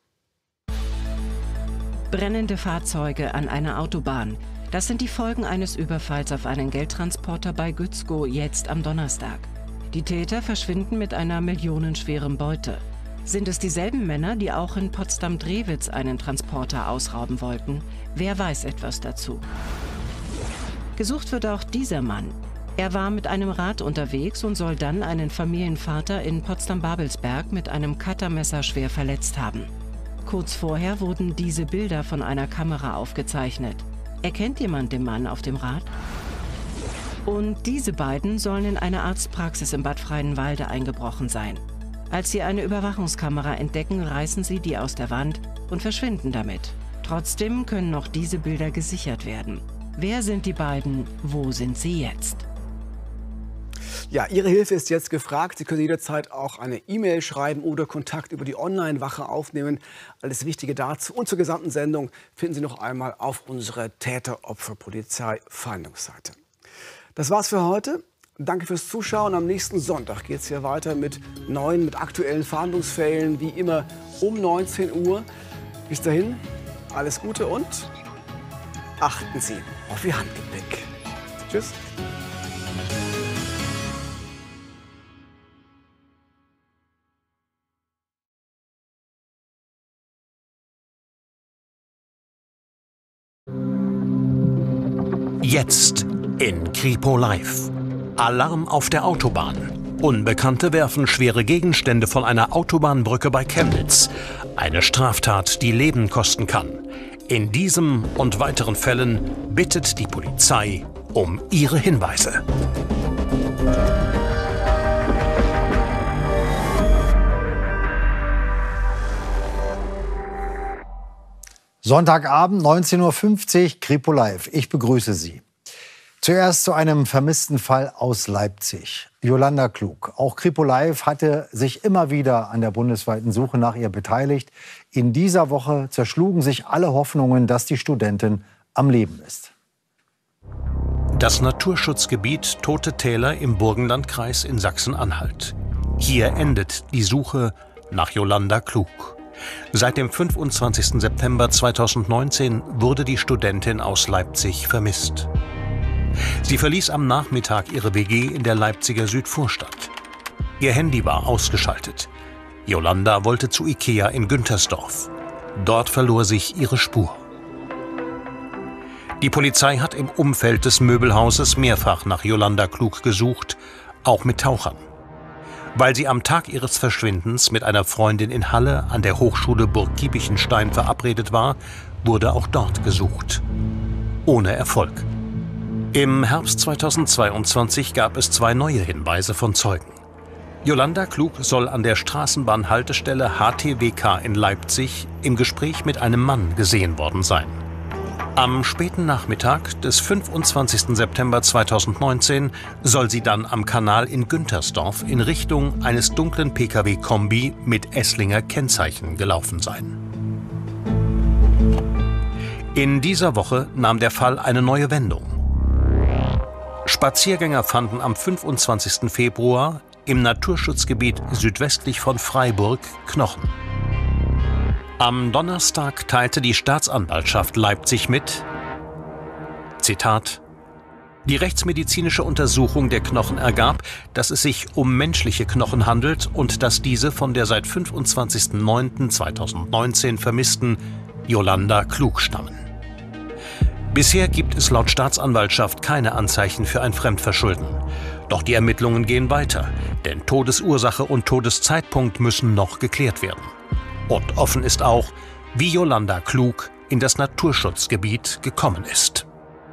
Brennende Fahrzeuge an einer Autobahn. Das sind die Folgen eines Überfalls auf einen Geldtransporter bei Gützkow jetzt am Donnerstag. Die Täter verschwinden mit einer millionenschweren Beute. Sind es dieselben Männer, die auch in Potsdam-Drewitz einen Transporter ausrauben wollten? Wer weiß etwas dazu? Gesucht wird auch dieser Mann. Er war mit einem Rad unterwegs und soll dann einen Familienvater in Potsdam-Babelsberg mit einem Cuttermesser schwer verletzt haben. Kurz vorher wurden diese Bilder von einer Kamera aufgezeichnet. Erkennt jemand den Mann auf dem Rad? Und diese beiden sollen in eine Arztpraxis im Bad Freienwalde eingebrochen sein. Als sie eine Überwachungskamera entdecken, reißen sie die aus der Wand und verschwinden damit. Trotzdem können noch diese Bilder gesichert werden. Wer sind die beiden? Wo sind sie jetzt? Ja, Ihre Hilfe ist jetzt gefragt. Sie können jederzeit auch eine E-Mail schreiben oder Kontakt über die Online-Wache aufnehmen. Alles Wichtige dazu und zur gesamten Sendung finden Sie noch einmal auf unserer Täter-Opfer-Polizei-Fahndungsseite. Das war's für heute. Danke fürs Zuschauen. Am nächsten Sonntag geht es hier weiter mit aktuellen Fahndungsfällen, wie immer um 19 Uhr. Bis dahin, alles Gute und achten Sie auf Ihr Handgepäck. Tschüss. Jetzt in Kripo Live. Alarm auf der Autobahn. Unbekannte werfen schwere Gegenstände von einer Autobahnbrücke bei Chemnitz. Eine Straftat, die Leben kosten kann. In diesem und weiteren Fällen bittet die Polizei um ihre Hinweise. Sonntagabend, 19:50 Uhr, Kripo Live. Ich begrüße Sie. Zuerst zu einem vermissten Fall aus Leipzig. Jolanda Klug. Auch Kripo Live hatte sich immer wieder an der bundesweiten Suche nach ihr beteiligt. In dieser Woche zerschlugen sich alle Hoffnungen, dass die Studentin am Leben ist. Das Naturschutzgebiet Tote Täler im Burgenlandkreis in Sachsen-Anhalt. Hier endet die Suche nach Jolanda Klug. Seit dem 25. September 2019 wurde die Studentin aus Leipzig vermisst. Sie verließ am Nachmittag ihre WG in der Leipziger Südvorstadt. Ihr Handy war ausgeschaltet. Jolanda wollte zu Ikea in Güntersdorf. Dort verlor sich ihre Spur. Die Polizei hat im Umfeld des Möbelhauses mehrfach nach Jolanda Klug gesucht, auch mit Tauchern. Weil sie am Tag ihres Verschwindens mit einer Freundin in Halle an der Hochschule Burg Giebichenstein verabredet war, wurde auch dort gesucht. Ohne Erfolg. Im Herbst 2022 gab es 2 neue Hinweise von Zeugen. Jolanda Klug soll an der Straßenbahnhaltestelle HTWK in Leipzig im Gespräch mit einem Mann gesehen worden sein. Am späten Nachmittag des 25. September 2019 soll sie dann am Kanal in Güntersdorf in Richtung eines dunklen Pkw-Kombi mit Esslinger Kennzeichen gelaufen sein. In dieser Woche nahm der Fall eine neue Wendung. Spaziergänger fanden am 25. Februar im Naturschutzgebiet südwestlich von Freiburg Knochen. Am Donnerstag teilte die Staatsanwaltschaft Leipzig mit, Zitat, die rechtsmedizinische Untersuchung der Knochen ergab, dass es sich um menschliche Knochen handelt und dass diese von der seit 25.09.2019 vermissten Jolanda Klug stammen. Bisher gibt es laut Staatsanwaltschaft keine Anzeichen für ein Fremdverschulden. Doch die Ermittlungen gehen weiter, denn Todesursache und Todeszeitpunkt müssen noch geklärt werden. Und offen ist auch, wie Jolanda Klug in das Naturschutzgebiet gekommen ist.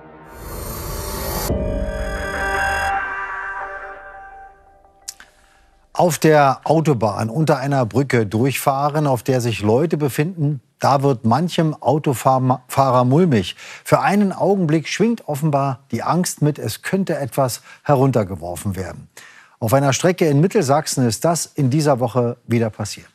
Auf der Autobahn unter einer Brücke durchfahren, auf der sich Leute befinden, da wird manchem Autofahrer mulmig. Für einen Augenblick schwingt offenbar die Angst mit, es könnte etwas heruntergeworfen werden. Auf einer Strecke in Mittelsachsen ist das in dieser Woche wieder passiert.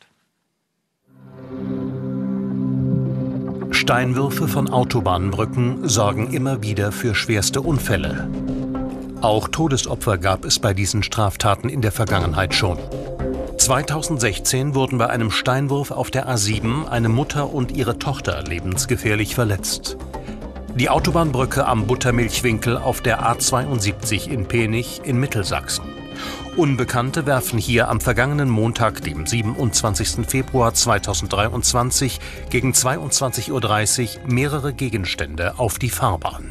Steinwürfe von Autobahnbrücken sorgen immer wieder für schwerste Unfälle. Auch Todesopfer gab es bei diesen Straftaten in der Vergangenheit schon. 2016 wurden bei einem Steinwurf auf der A7 eine Mutter und ihre Tochter lebensgefährlich verletzt. Die Autobahnbrücke am Buttermilchwinkel auf der A72 in Penich in Mittelsachsen. Unbekannte werfen hier am vergangenen Montag, dem 27. Februar 2023, gegen 22:30 Uhr mehrere Gegenstände auf die Fahrbahn.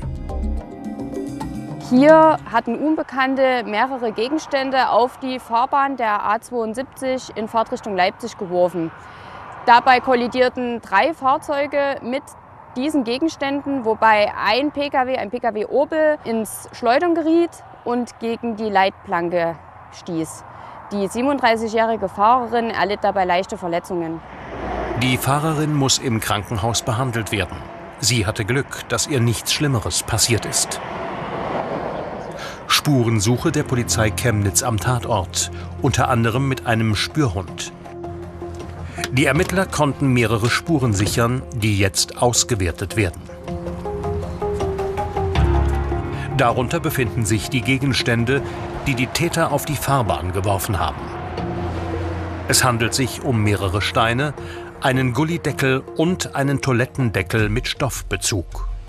Hier hatten Unbekannte mehrere Gegenstände auf die Fahrbahn der A72 in Fahrtrichtung Leipzig geworfen. Dabei kollidierten 3 Fahrzeuge mit diesen Gegenständen, wobei ein Pkw Opel, ins Schleudern geriet und gegen die Leitplanke stieß. Die 37-jährige Fahrerin erlitt dabei leichte Verletzungen. Die Fahrerin muss im Krankenhaus behandelt werden. Sie hatte Glück, dass ihr nichts Schlimmeres passiert ist. Spurensuche der Polizei Chemnitz am Tatort, unter anderem mit einem Spürhund. Die Ermittler konnten mehrere Spuren sichern, die jetzt ausgewertet werden. Darunter befinden sich die Gegenstände, die die Täter auf die Fahrbahn geworfen haben. Es handelt sich um mehrere Steine, einen Gullideckel und einen Toilettendeckel mit Stoffbezug.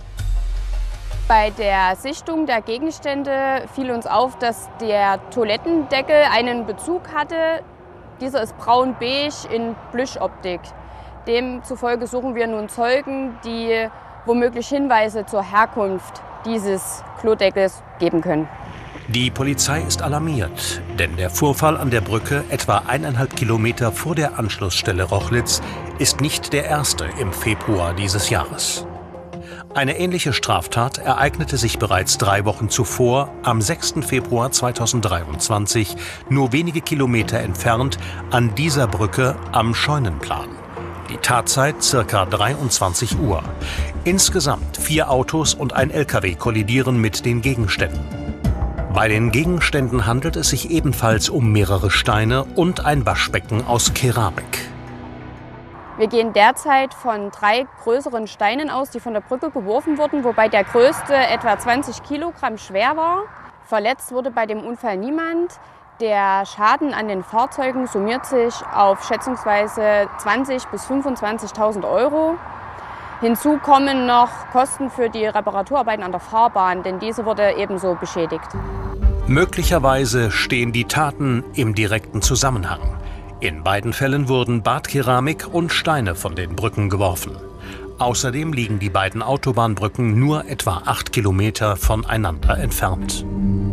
Bei der Sichtung der Gegenstände fiel uns auf, dass der Toilettendeckel einen Bezug hatte. Dieser ist braun-beige in Plüschoptik. Demzufolge suchen wir nun Zeugen, die womöglich Hinweise zur Herkunft dieses Klodeckels geben können. Die Polizei ist alarmiert, denn der Vorfall an der Brücke etwa 1,5 Kilometer vor der Anschlussstelle Rochlitz ist nicht der erste im Februar dieses Jahres. Eine ähnliche Straftat ereignete sich bereits 3 Wochen zuvor, am 6. Februar 2023, nur wenige Kilometer entfernt, an dieser Brücke am Scheunenplan. Die Tatzeit ca. 23 Uhr. Insgesamt 4 Autos und ein LKW kollidieren mit den Gegenständen. Bei den Gegenständen handelt es sich ebenfalls um mehrere Steine und ein Waschbecken aus Keramik. Wir gehen derzeit von 3 größeren Steinen aus, die von der Brücke geworfen wurden, wobei der größte etwa 20 Kilogramm schwer war. Verletzt wurde bei dem Unfall niemand. Der Schaden an den Fahrzeugen summiert sich auf schätzungsweise 20.000 bis 25.000 Euro. Hinzu kommen noch Kosten für die Reparaturarbeiten an der Fahrbahn, denn diese wurde ebenso beschädigt. Möglicherweise stehen die Taten im direkten Zusammenhang. In beiden Fällen wurden Badkeramik und Steine von den Brücken geworfen. Außerdem liegen die beiden Autobahnbrücken nur etwa 8 Kilometer voneinander entfernt.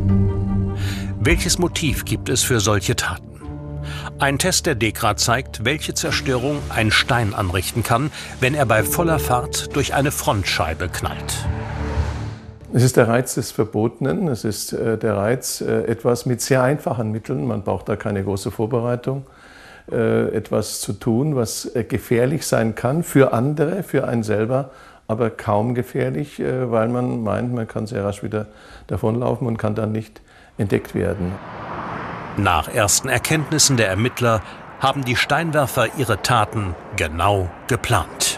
Welches Motiv gibt es für solche Taten? Ein Test der DEKRA zeigt, welche Zerstörung ein Stein anrichten kann, wenn er bei voller Fahrt durch eine Frontscheibe knallt. Es ist der Reiz des Verbotenen, es ist der Reiz, etwas mit sehr einfachen Mitteln, man braucht da keine große Vorbereitung, etwas zu tun, was gefährlich sein kann für andere, für einen selber, aber kaum gefährlich, weil man meint, man kann sehr rasch wieder davonlaufen und kann dann nicht entdeckt werden. Nach ersten Erkenntnissen der Ermittler haben die Steinwerfer ihre Taten genau geplant.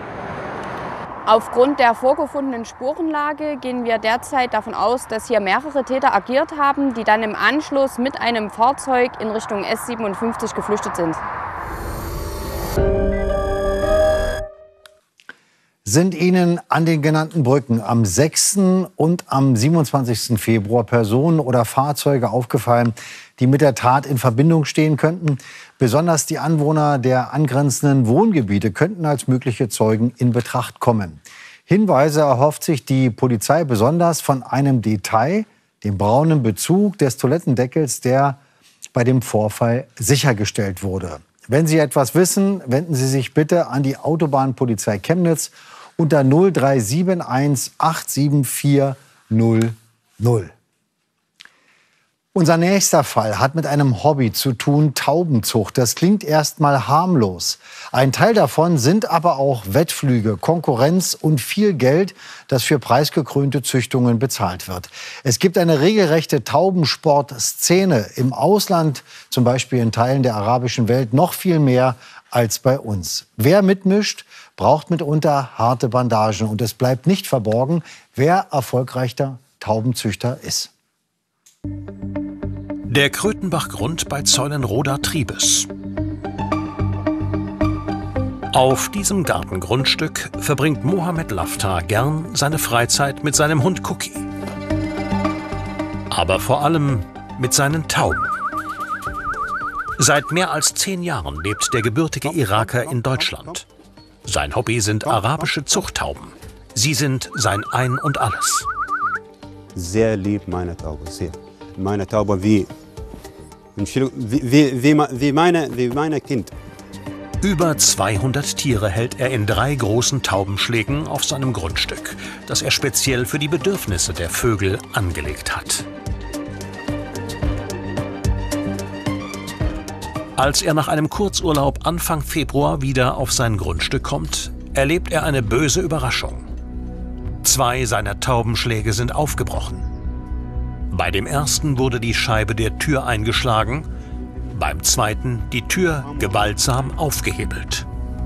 Aufgrund der vorgefundenen Spurenlage gehen wir derzeit davon aus, dass hier mehrere Täter agiert haben, die dann im Anschluss mit einem Fahrzeug in Richtung S57 geflüchtet sind. Sind Ihnen an den genannten Brücken am 6. und am 27. Februar Personen oder Fahrzeuge aufgefallen, die mit der Tat in Verbindung stehen könnten? Besonders die Anwohner der angrenzenden Wohngebiete könnten als mögliche Zeugen in Betracht kommen. Hinweise erhofft sich die Polizei besonders von einem Detail, dem braunen Bezug des Toilettendeckels, der bei dem Vorfall sichergestellt wurde. Wenn Sie etwas wissen, wenden Sie sich bitte an die Autobahnpolizei Chemnitz unter 0371 874 000. Unser nächster Fall hat mit einem Hobby zu tun, Taubenzucht. Das klingt erstmal harmlos. Ein Teil davon sind aber auch Wettflüge, Konkurrenz und viel Geld, das für preisgekrönte Züchtungen bezahlt wird. Es gibt eine regelrechte Taubensport-Szene im Ausland, zum Beispiel in Teilen der arabischen Welt, noch viel mehr als bei uns. Wer mitmischt, braucht mitunter harte Bandagen. Und es bleibt nicht verborgen, wer erfolgreicher Taubenzüchter ist. Der Krötenbachgrund bei Zeulenroda-Triebes. Auf diesem Gartengrundstück verbringt Mohamed Laftar gern seine Freizeit mit seinem Hund Cookie. Aber vor allem mit seinen Tauben. Seit mehr als 10 Jahren lebt der gebürtige Iraker in Deutschland. Sein Hobby sind arabische Zuchttauben. Sie sind sein Ein und Alles. Sehr lieb meine Taube, sehr. Meine Taube wie meine Kind. Über 200 Tiere hält er in 3 großen Taubenschlägen auf seinem Grundstück, das er speziell für die Bedürfnisse der Vögel angelegt hat. Als er nach einem Kurzurlaub Anfang Februar wieder auf sein Grundstück kommt, erlebt er eine böse Überraschung. 2 seiner Taubenschläge sind aufgebrochen. Bei dem ersten wurde die Scheibe der Tür eingeschlagen, beim zweiten die Tür gewaltsam aufgehebelt.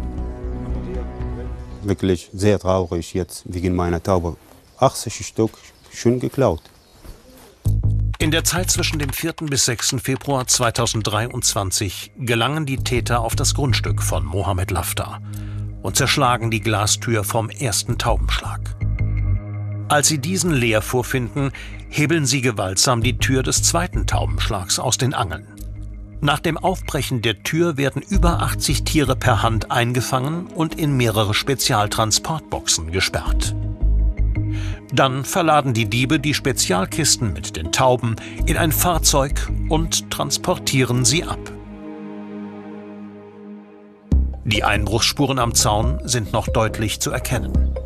Wirklich sehr traurig jetzt wegen meiner Taube. 80 Stück schon geklaut. In der Zeit zwischen dem 4. bis 6. Februar 2023 gelangen die Täter auf das Grundstück von Mohamed Laftar und zerschlagen die Glastür vom ersten Taubenschlag. Als sie diesen leer vorfinden, hebeln sie gewaltsam die Tür des zweiten Taubenschlags aus den Angeln. Nach dem Aufbrechen der Tür werden über 80 Tiere per Hand eingefangen und in mehrere Spezialtransportboxen gesperrt. Dann verladen die Diebe die Spezialkisten mit den Tauben in ein Fahrzeug und transportieren sie ab. Die Einbruchsspuren am Zaun sind noch deutlich zu erkennen.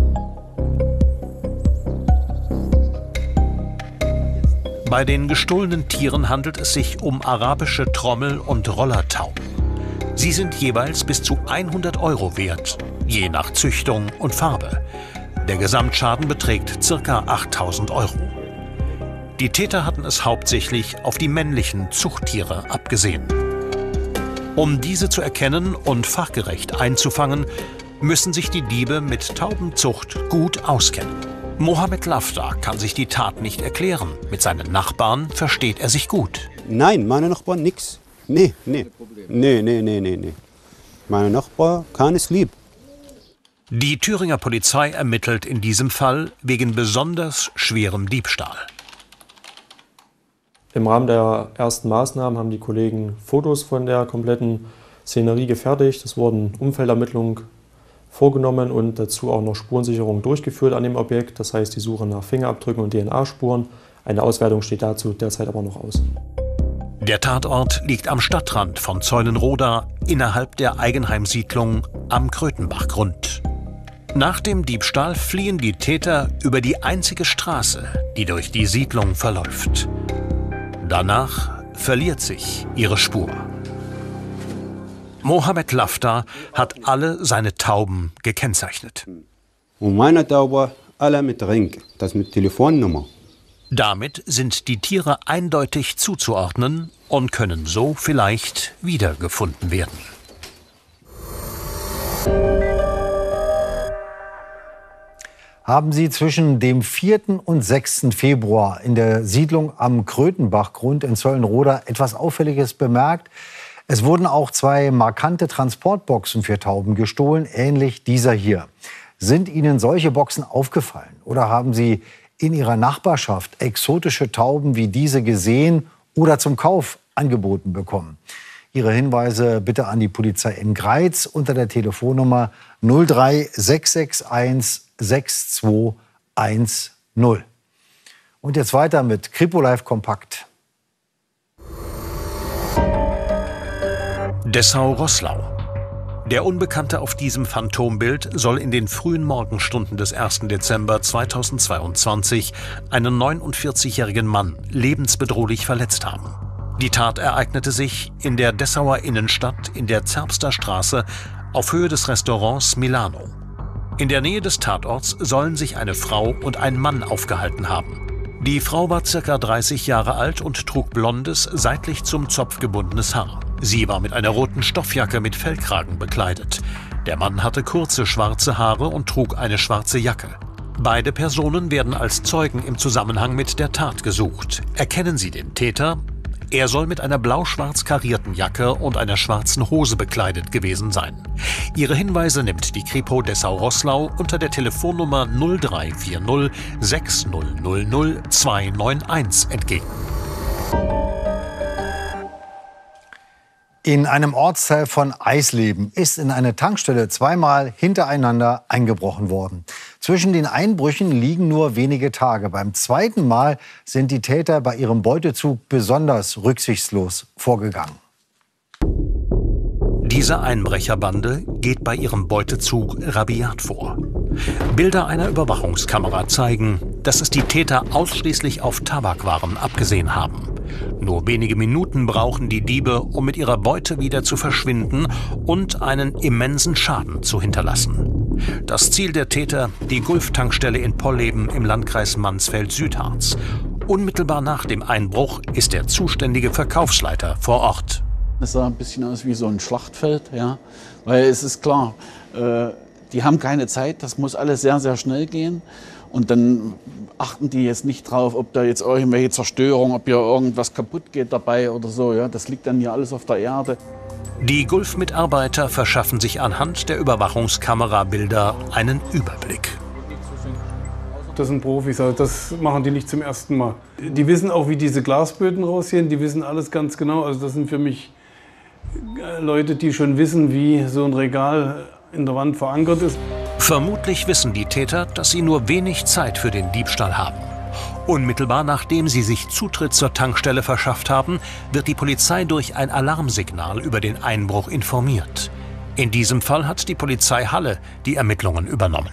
Bei den gestohlenen Tieren handelt es sich um arabische Trommel- und Rollertauben. Sie sind jeweils bis zu 100 € wert, je nach Züchtung und Farbe. Der Gesamtschaden beträgt ca. 8.000 €. Die Täter hatten es hauptsächlich auf die männlichen Zuchttiere abgesehen. Um diese zu erkennen und fachgerecht einzufangen, müssen sich die Diebe mit Taubenzucht gut auskennen. Mohamed Laftar kann sich die Tat nicht erklären. Mit seinen Nachbarn versteht er sich gut. Nein, meine Nachbarn nix. Nee. Meine Nachbarn kann es lieb. Die Thüringer Polizei ermittelt in diesem Fall wegen besonders schwerem Diebstahl. Im Rahmen der ersten Maßnahmen haben die Kollegen Fotos von der kompletten Szenerie gefertigt. Es wurden Umfeldermittlungen vorgenommen und dazu auch noch Spurensicherung durchgeführt an dem Objekt. Das heißt die Suche nach Fingerabdrücken und DNA-Spuren. Eine Auswertung steht dazu derzeit aber noch aus. Der Tatort liegt am Stadtrand von Zeulenroda innerhalb der Eigenheimsiedlung am Krötenbachgrund. Nach dem Diebstahl fliehen die Täter über die einzige Straße, die durch die Siedlung verläuft. Danach verliert sich ihre Spur. Mohamed Laftar hat alle seine Tauben gekennzeichnet. Und meine Taube alle mit Ring, das mit Telefonnummer. Damit sind die Tiere eindeutig zuzuordnen und können so vielleicht wiedergefunden werden. Haben Sie zwischen dem 4. und 6. Februar in der Siedlung am Krötenbachgrund in Zeulenroda etwas Auffälliges bemerkt? Es wurden auch 2 markante Transportboxen für Tauben gestohlen, ähnlich dieser hier. Sind Ihnen solche Boxen aufgefallen oder haben Sie in Ihrer Nachbarschaft exotische Tauben wie diese gesehen oder zum Kauf angeboten bekommen? Ihre Hinweise bitte an die Polizei in Greiz unter der Telefonnummer 03661 6210. Und jetzt weiter mit Kripo Live Kompakt. Dessau-Roßlau. Der Unbekannte auf diesem Phantombild soll in den frühen Morgenstunden des 1. Dezember 2022 einen 49-jährigen Mann lebensbedrohlich verletzt haben. Die Tat ereignete sich in der Dessauer Innenstadt in der Zerbster Straße auf Höhe des Restaurants Milano. In der Nähe des Tatorts sollen sich eine Frau und ein Mann aufgehalten haben. Die Frau war ca. 30 Jahre alt und trug blondes, seitlich zum Zopf gebundenes Haar. Sie war mit einer roten Stoffjacke mit Fellkragen bekleidet. Der Mann hatte kurze schwarze Haare und trug eine schwarze Jacke. Beide Personen werden als Zeugen im Zusammenhang mit der Tat gesucht. Erkennen Sie den Täter? Er soll mit einer blau-schwarz karierten Jacke und einer schwarzen Hose bekleidet gewesen sein. Ihre Hinweise nimmt die Kripo Dessau-Roßlau unter der Telefonnummer 0340 6000 291 entgegen. In einem Ortsteil von Eisleben ist in eine Tankstelle zweimal hintereinander eingebrochen worden. Zwischen den Einbrüchen liegen nur wenige Tage. Beim zweiten Mal sind die Täter bei ihrem Beutezug besonders rücksichtslos vorgegangen. Diese Einbrecherbande geht bei ihrem Beutezug rabiat vor. Bilder einer Überwachungskamera zeigen, dass es die Täter ausschließlich auf Tabakwaren abgesehen haben. Nur wenige Minuten brauchen die Diebe, um mit ihrer Beute wieder zu verschwinden und einen immensen Schaden zu hinterlassen. Das Ziel der Täter, die Gulf-Tankstelle in Polleben im Landkreis Mansfeld-Südharz. Unmittelbar nach dem Einbruch ist der zuständige Verkaufsleiter vor Ort. Es sah ein bisschen aus wie so ein Schlachtfeld, ja, weil es ist klar, die haben keine Zeit, das muss alles sehr, sehr schnell gehen. Und dann achten die jetzt nicht drauf, ob da jetzt irgendwelche Zerstörung, ob hier irgendwas kaputt geht dabei oder so. Ja, das liegt dann hier alles auf der Erde. Die Gulf-Mitarbeiter verschaffen sich anhand der Überwachungskamerabilder einen Überblick. Das sind Profis, also das machen die nicht zum ersten Mal. Die wissen auch, wie diese Glasböden raussehen, die wissen alles ganz genau. Also das sind für mich Leute, die schon wissen, wie so ein Regal in der Wand verankert ist. Vermutlich wissen die Täter, dass sie nur wenig Zeit für den Diebstahl haben. Unmittelbar nachdem sie sich Zutritt zur Tankstelle verschafft haben, wird die Polizei durch ein Alarmsignal über den Einbruch informiert. In diesem Fall hat die Polizei Halle die Ermittlungen übernommen.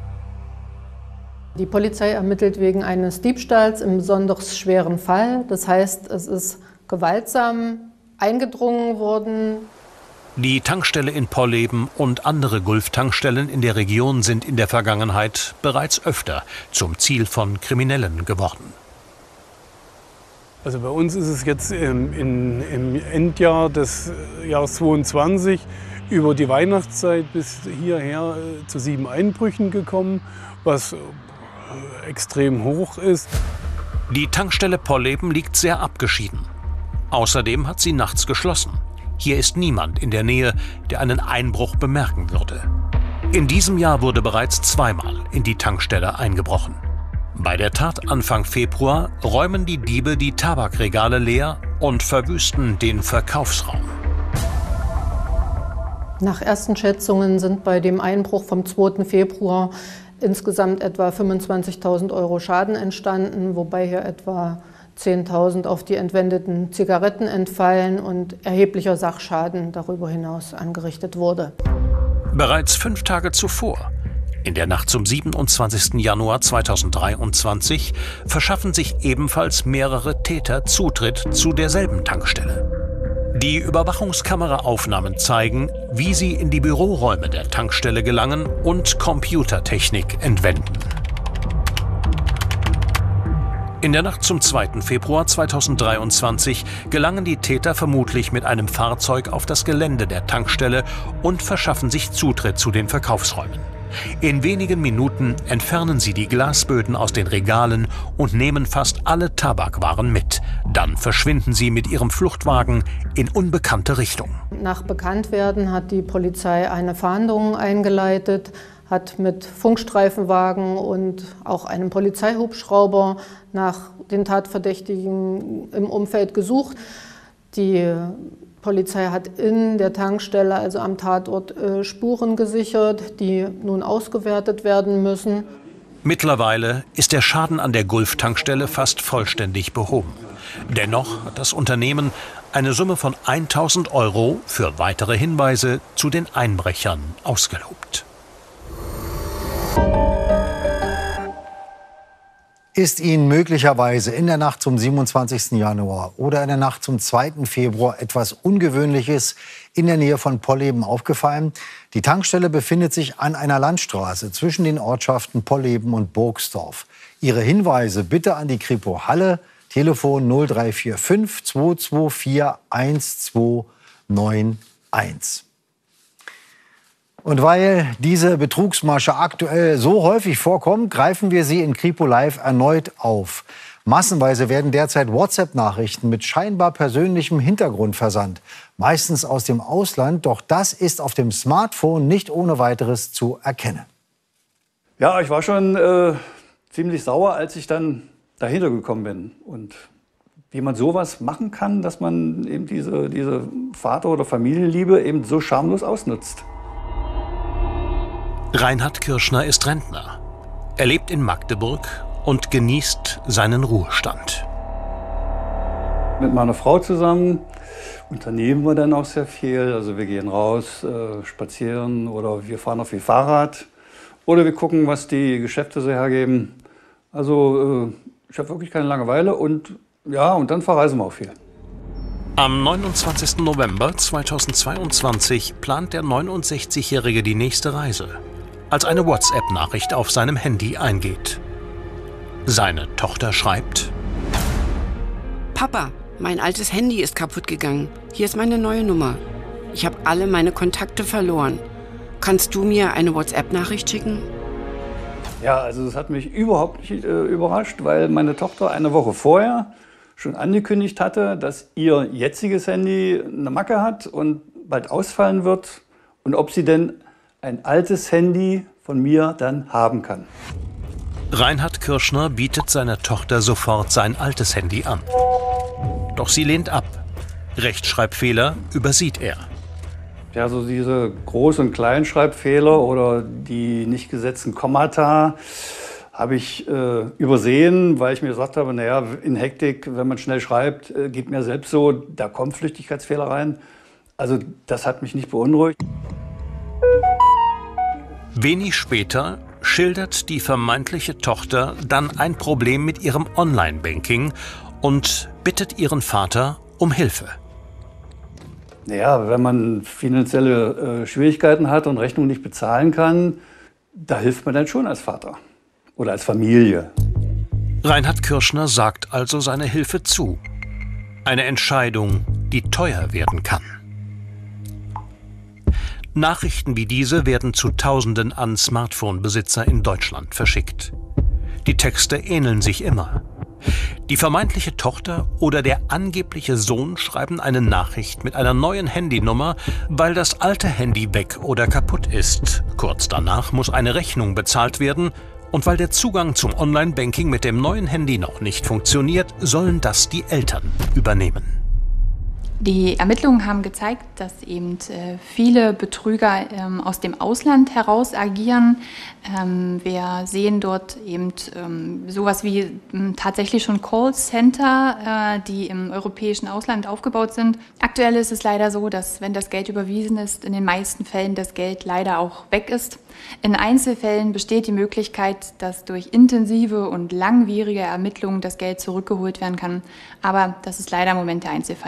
Die Polizei ermittelt wegen eines Diebstahls im besonders schweren Fall. Das heißt, es ist gewaltsam eingedrungen worden. Die Tankstelle in Polleben und andere Gulf-Tankstellen in der Region sind in der Vergangenheit bereits öfter zum Ziel von Kriminellen geworden. Also bei uns ist es jetzt im Endjahr des Jahres 22 über die Weihnachtszeit bis hierher zu 7 Einbrüchen gekommen, was extrem hoch ist. Die Tankstelle Polleben liegt sehr abgeschieden. Außerdem hat sie nachts geschlossen. Hier ist niemand in der Nähe, der einen Einbruch bemerken würde. In diesem Jahr wurde bereits zweimal in die Tankstelle eingebrochen. Bei der Tat Anfang Februar räumen die Diebe die Tabakregale leer und verwüsten den Verkaufsraum. Nach ersten Schätzungen sind bei dem Einbruch vom 2. Februar insgesamt etwa 25.000 € Schaden entstanden, wobei hier etwa 10.000 auf die entwendeten Zigaretten entfallen und erheblicher Sachschaden darüber hinaus angerichtet wurde. Bereits 5 Tage zuvor, in der Nacht zum 27. Januar 2023, verschaffen sich ebenfalls mehrere Täter Zutritt zu derselben Tankstelle. Die Überwachungskameraaufnahmen zeigen, wie sie in die Büroräume der Tankstelle gelangen und Computertechnik entwenden. In der Nacht zum 2. Februar 2023 gelangen die Täter vermutlich mit einem Fahrzeug auf das Gelände der Tankstelle und verschaffen sich Zutritt zu den Verkaufsräumen. In wenigen Minuten entfernen sie die Glasböden aus den Regalen und nehmen fast alle Tabakwaren mit. Dann verschwinden sie mit ihrem Fluchtwagen in unbekannte Richtung. Nach Bekanntwerden hat die Polizei eine Fahndung eingeleitet, hat mit Funkstreifenwagen und auch einem Polizeihubschrauber nach den Tatverdächtigen im Umfeld gesucht. Die Polizei hat in der Tankstelle, also am Tatort, Spuren gesichert, die nun ausgewertet werden müssen. Mittlerweile ist der Schaden an der Gulf-Tankstelle fast vollständig behoben. Dennoch hat das Unternehmen eine Summe von 1.000 € für weitere Hinweise zu den Einbrechern ausgelobt. Ist Ihnen möglicherweise in der Nacht zum 27. Januar oder in der Nacht zum 2. Februar etwas Ungewöhnliches in der Nähe von Polleben aufgefallen? Die Tankstelle befindet sich an einer Landstraße zwischen den Ortschaften Polleben und Burgsdorf. Ihre Hinweise bitte an die Kripo Halle, Telefon 0345 224 1291. Und weil diese Betrugsmasche aktuell so häufig vorkommt, greifen wir sie in Kripo Live erneut auf. Massenweise werden derzeit WhatsApp-Nachrichten mit scheinbar persönlichem Hintergrund versandt. Meistens aus dem Ausland, doch das ist auf dem Smartphone nicht ohne weiteres zu erkennen. Ja, ich war schon ziemlich sauer, als ich dann dahinter gekommen bin. Und wie man sowas machen kann, dass man eben diese Vater- oder Familienliebe eben so schamlos ausnutzt. Reinhard Kirschner ist Rentner. Er lebt in Magdeburg und genießt seinen Ruhestand. Mit meiner Frau zusammen unternehmen wir dann auch sehr viel. Also wir gehen raus, spazieren oder wir fahren auf viel Fahrrad oder wir gucken, was die Geschäfte so hergeben. Also ich habe wirklich keine Langeweile und ja, und dann verreisen wir auch viel. Am 29. November 2022 plant der 69-Jährige die nächste Reise, als eine WhatsApp-Nachricht auf seinem Handy eingeht. Seine Tochter schreibt: Papa, mein altes Handy ist kaputt gegangen. Hier ist meine neue Nummer. Ich habe alle meine Kontakte verloren. Kannst du mir eine WhatsApp-Nachricht schicken? Ja, also das hat mich überhaupt nicht überrascht, weil meine Tochter eine Woche vorher schon angekündigt hatte, dass ihr jetziges Handy eine Macke hat und bald ausfallen wird und ob sie denn ein altes Handy von mir dann haben kann. Reinhard Kirschner bietet seiner Tochter sofort sein altes Handy an. Doch sie lehnt ab. Rechtschreibfehler übersieht er. Ja, so diese Groß- und Kleinschreibfehler oder die nicht gesetzten Kommata habe ich übersehen, weil ich mir gesagt habe, naja, in Hektik, wenn man schnell schreibt, geht mir selbst so, da kommen Flüchtigkeitsfehler rein. Also das hat mich nicht beunruhigt. Wenig später schildert die vermeintliche Tochter dann ein Problem mit ihrem Online-Banking und bittet ihren Vater um Hilfe. Naja, wenn man finanzielle Schwierigkeiten hat und Rechnungen nicht bezahlen kann, da hilft man dann schon als Vater oder als Familie. Reinhard Kirschner sagt also seine Hilfe zu. Eine Entscheidung, die teuer werden kann. Nachrichten wie diese werden zu Tausenden an Smartphone-Besitzer in Deutschland verschickt. Die Texte ähneln sich immer. Die vermeintliche Tochter oder der angebliche Sohn schreiben eine Nachricht mit einer neuen Handynummer, weil das alte Handy weg oder kaputt ist. Kurz danach muss eine Rechnung bezahlt werden und weil der Zugang zum Online-Banking mit dem neuen Handy noch nicht funktioniert, sollen das die Eltern übernehmen. Die Ermittlungen haben gezeigt, dass eben viele Betrüger aus dem Ausland heraus agieren. Wir sehen dort eben sowas wie tatsächlich schon Callcenter, die im europäischen Ausland aufgebaut sind. Aktuell ist es leider so, dass wenn das Geld überwiesen ist, in den meisten Fällen das Geld leider auch weg ist. In Einzelfällen besteht die Möglichkeit, dass durch intensive und langwierige Ermittlungen das Geld zurückgeholt werden kann. Aber das ist leider im Moment der Einzelfall.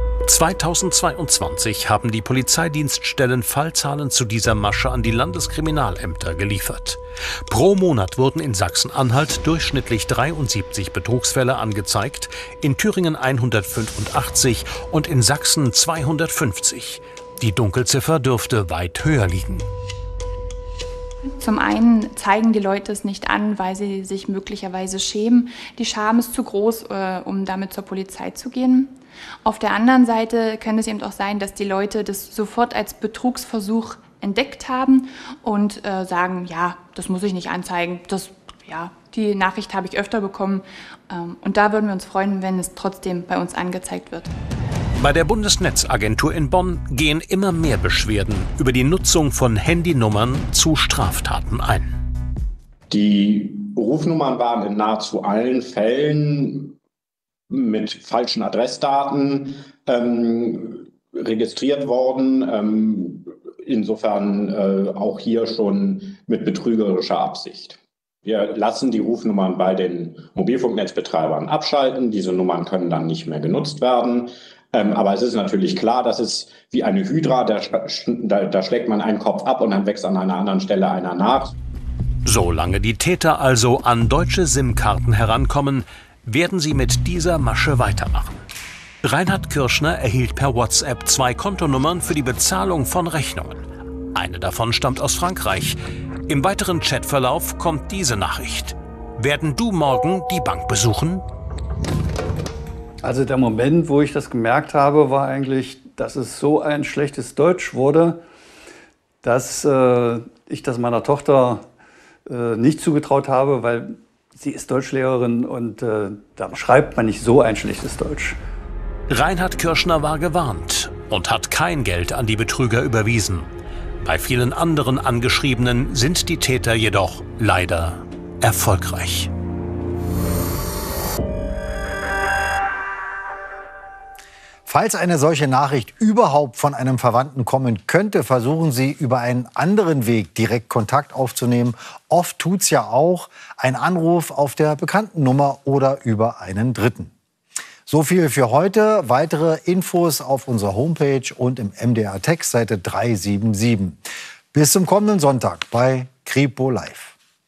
2022 haben die Polizeidienststellen Fallzahlen zu dieser Masche an die Landeskriminalämter geliefert. Pro Monat wurden in Sachsen-Anhalt durchschnittlich 73 Betrugsfälle angezeigt, in Thüringen 185 und in Sachsen 250. Die Dunkelziffer dürfte weit höher liegen. Zum einen zeigen die Leute es nicht an, weil sie sich möglicherweise schämen. Die Scham ist zu groß, um damit zur Polizei zu gehen. Auf der anderen Seite kann es eben auch sein, dass die Leute das sofort als Betrugsversuch entdeckt haben und sagen, ja, das muss ich nicht anzeigen, die Nachricht habe ich öfter bekommen. Und da würden wir uns freuen, wenn es trotzdem bei uns angezeigt wird. Bei der Bundesnetzagentur in Bonn gehen immer mehr Beschwerden über die Nutzung von Handynummern zu Straftaten ein. Die Rufnummern waren in nahezu allen Fällen mit falschen Adressdaten registriert worden, insofern auch hier schon mit betrügerischer Absicht. Wir lassen die Rufnummern bei den Mobilfunknetzbetreibern abschalten. Diese Nummern können dann nicht mehr genutzt werden. Aber es ist natürlich klar, dass es wie eine Hydra, da schlägt man einen Kopf ab und dann wächst an einer anderen Stelle einer nach. Solange die Täter also an deutsche SIM-Karten herankommen, werden sie mit dieser Masche weitermachen. Reinhard Kirschner erhielt per WhatsApp 2 Kontonummern für die Bezahlung von Rechnungen. Eine davon stammt aus Frankreich. Im weiteren Chatverlauf kommt diese Nachricht: Werden du morgen die Bank besuchen? Also der Moment, wo ich das gemerkt habe, war eigentlich, dass es so ein schlechtes Deutsch wurde, dass ich das meiner Tochter nicht zugetraut habe, weil Sie ist Deutschlehrerin und da schreibt man nicht so ein schlechtes Deutsch. Reinhard Kirschner war gewarnt und hat kein Geld an die Betrüger überwiesen. Bei vielen anderen Angeschriebenen sind die Täter jedoch leider erfolgreich. Falls eine solche Nachricht überhaupt von einem Verwandten kommen könnte, versuchen Sie über einen anderen Weg direkt Kontakt aufzunehmen. Oft tut's ja auch ein Anruf auf der bekannten Nummer oder über einen Dritten. So viel für heute. Weitere Infos auf unserer Homepage und im MDR Text Seite 377. Bis zum kommenden Sonntag bei Kripo Live.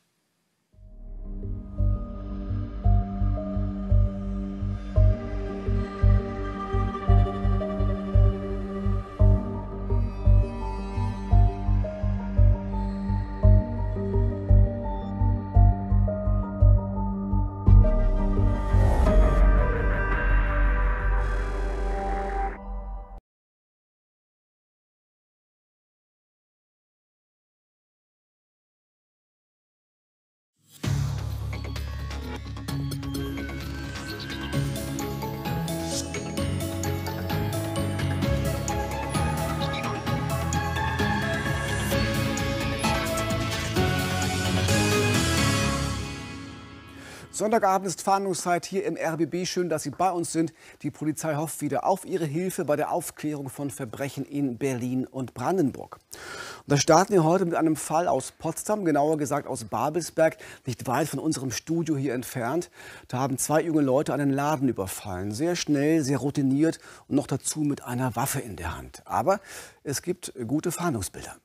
Sonntagabend ist Fahndungszeit hier im RBB. Schön, dass Sie bei uns sind. Die Polizei hofft wieder auf Ihre Hilfe bei der Aufklärung von Verbrechen in Berlin und Brandenburg. Und da starten wir heute mit einem Fall aus Potsdam, genauer gesagt aus Babelsberg, nicht weit von unserem Studio hier entfernt. Da haben zwei junge Leute einen Laden überfallen. Sehr schnell, sehr routiniert und noch dazu mit einer Waffe in der Hand. Aber es gibt gute Fahndungsbilder.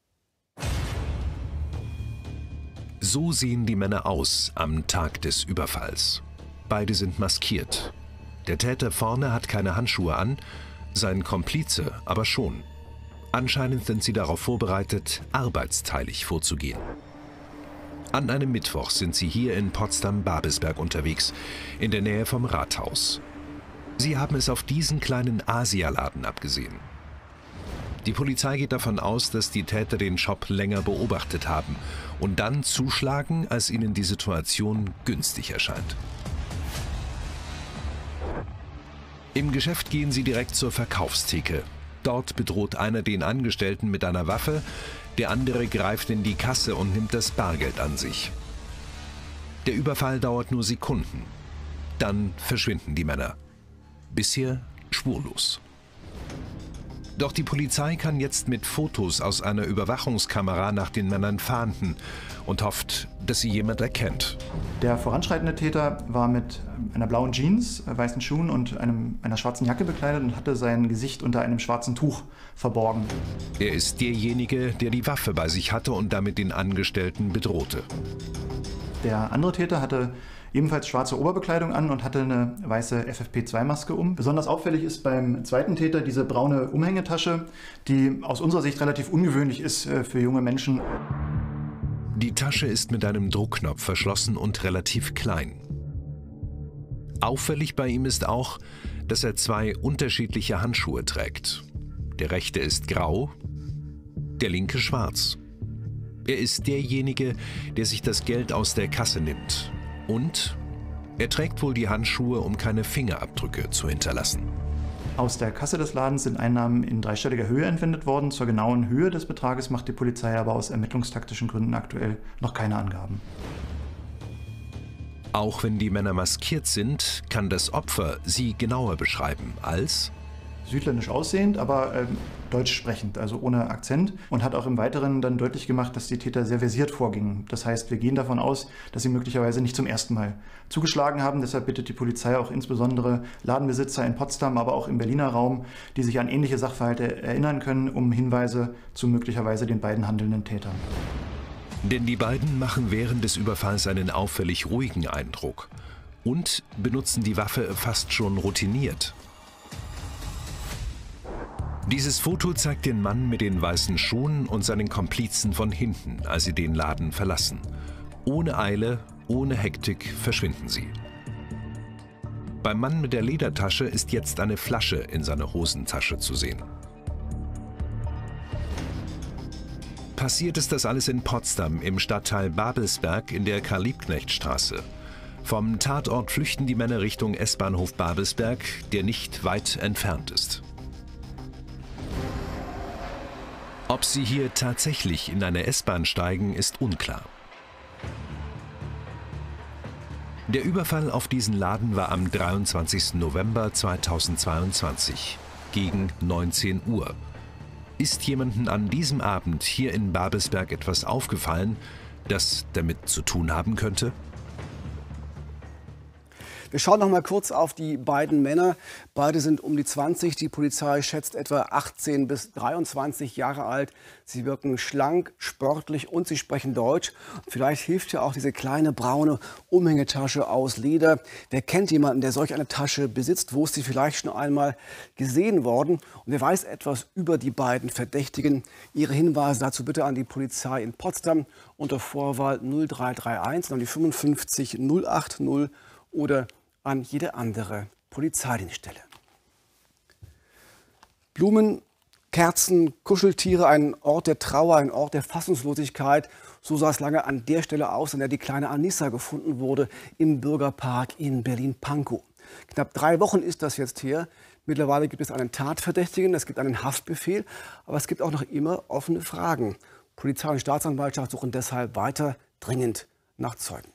So sehen die Männer aus am Tag des Überfalls. Beide sind maskiert. Der Täter vorne hat keine Handschuhe an, sein Komplize aber schon. Anscheinend sind sie darauf vorbereitet, arbeitsteilig vorzugehen. An einem Mittwoch sind sie hier in Potsdam-Babelsberg unterwegs, in der Nähe vom Rathaus. Sie haben es auf diesen kleinen Asialaden abgesehen. Die Polizei geht davon aus, dass die Täter den Shop länger beobachtet haben und dann zuschlagen, als ihnen die Situation günstig erscheint. Im Geschäft gehen sie direkt zur Verkaufstheke. Dort bedroht einer den Angestellten mit einer Waffe, der andere greift in die Kasse und nimmt das Bargeld an sich. Der Überfall dauert nur Sekunden. Dann verschwinden die Männer. Bisher spurlos. Doch die Polizei kann jetzt mit Fotos aus einer Überwachungskamera nach den Männern fahnden und hofft, dass sie jemand erkennt. Der voranschreitende Täter war mit einer blauen Jeans, weißen Schuhen und einer schwarzen Jacke bekleidet und hatte sein Gesicht unter einem schwarzen Tuch verborgen. Er ist derjenige, der die Waffe bei sich hatte und damit den Angestellten bedrohte. Der andere Täter hatte ebenfalls schwarze Oberbekleidung an und hatte eine weiße FFP2-Maske um. Besonders auffällig ist beim zweiten Täter diese braune Umhängetasche, die aus unserer Sicht relativ ungewöhnlich ist für junge Menschen. Die Tasche ist mit einem Druckknopf verschlossen und relativ klein. Auffällig bei ihm ist auch, dass er zwei unterschiedliche Handschuhe trägt. Der rechte ist grau, der linke schwarz. Er ist derjenige, der sich das Geld aus der Kasse nimmt. Und er trägt wohl die Handschuhe, um keine Fingerabdrücke zu hinterlassen. Aus der Kasse des Ladens sind Einnahmen in dreistelliger Höhe entwendet worden. Zur genauen Höhe des Betrages macht die Polizei aber aus ermittlungstaktischen Gründen aktuell noch keine Angaben. Auch wenn die Männer maskiert sind, kann das Opfer sie genauer beschreiben als südländisch aussehend, aber deutsch sprechend, also ohne Akzent, und hat auch im Weiteren dann deutlich gemacht, dass die Täter sehr versiert vorgingen. Das heißt, wir gehen davon aus, dass sie möglicherweise nicht zum ersten Mal zugeschlagen haben. Deshalb bittet die Polizei auch insbesondere Ladenbesitzer in Potsdam, aber auch im Berliner Raum, die sich an ähnliche Sachverhalte erinnern können, um Hinweise zu möglicherweise den beiden handelnden Tätern. Denn die beiden machen während des Überfalls einen auffällig ruhigen Eindruck und benutzen die Waffe fast schon routiniert. Dieses Foto zeigt den Mann mit den weißen Schuhen und seinen Komplizen von hinten, als sie den Laden verlassen. Ohne Eile, ohne Hektik verschwinden sie. Beim Mann mit der Ledertasche ist jetzt eine Flasche in seiner Hosentasche zu sehen. Passiert ist das alles in Potsdam im Stadtteil Babelsberg in der Karl-Liebknecht-Straße. Vom Tatort flüchten die Männer Richtung S-Bahnhof Babelsberg, der nicht weit entfernt ist. Ob sie hier tatsächlich in eine S-Bahn steigen, ist unklar. Der Überfall auf diesen Laden war am 23. November 2022 gegen 19 Uhr. Ist jemandem an diesem Abend hier in Babelsberg etwas aufgefallen, das damit zu tun haben könnte? Wir schauen noch mal kurz auf die beiden Männer. Beide sind um die 20. Die Polizei schätzt etwa 18 bis 23 Jahre alt. Sie wirken schlank, sportlich und sie sprechen Deutsch. Vielleicht hilft ja auch diese kleine braune Umhängetasche aus Leder. Wer kennt jemanden, der solch eine Tasche besitzt? Wo ist sie vielleicht schon einmal gesehen worden? Und wer weiß etwas über die beiden Verdächtigen? Ihre Hinweise dazu bitte an die Polizei in Potsdam unter Vorwahl 0331, dann die 55 080 oder an jede andere Polizeidienststelle. Blumen, Kerzen, Kuscheltiere, ein Ort der Trauer, ein Ort der Fassungslosigkeit. So sah es lange an der Stelle aus, an der die kleine Anissa gefunden wurde, im Bürgerpark in Berlin-Pankow. Knapp 3 Wochen ist das jetzt her. Mittlerweile gibt es einen Tatverdächtigen, es gibt einen Haftbefehl, aber es gibt auch noch immer offene Fragen. Polizei und Staatsanwaltschaft suchen deshalb weiter dringend nach Zeugen.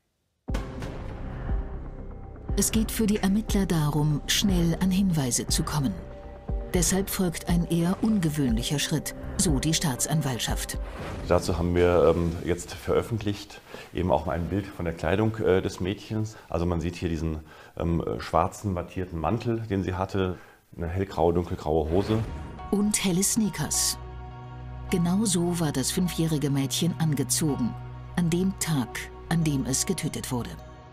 Es geht für die Ermittler darum, schnell an Hinweise zu kommen. Deshalb folgt ein eher ungewöhnlicher Schritt, so die Staatsanwaltschaft. Dazu haben wir jetzt veröffentlicht eben auch mal ein Bild von der Kleidung des Mädchens. Also man sieht hier diesen schwarzen mattierten Mantel, den sie hatte, eine hellgraue, dunkelgraue Hose. Und helle Sneakers. Genau so war das 5-jährige Mädchen angezogen, an dem Tag, an dem es getötet wurde.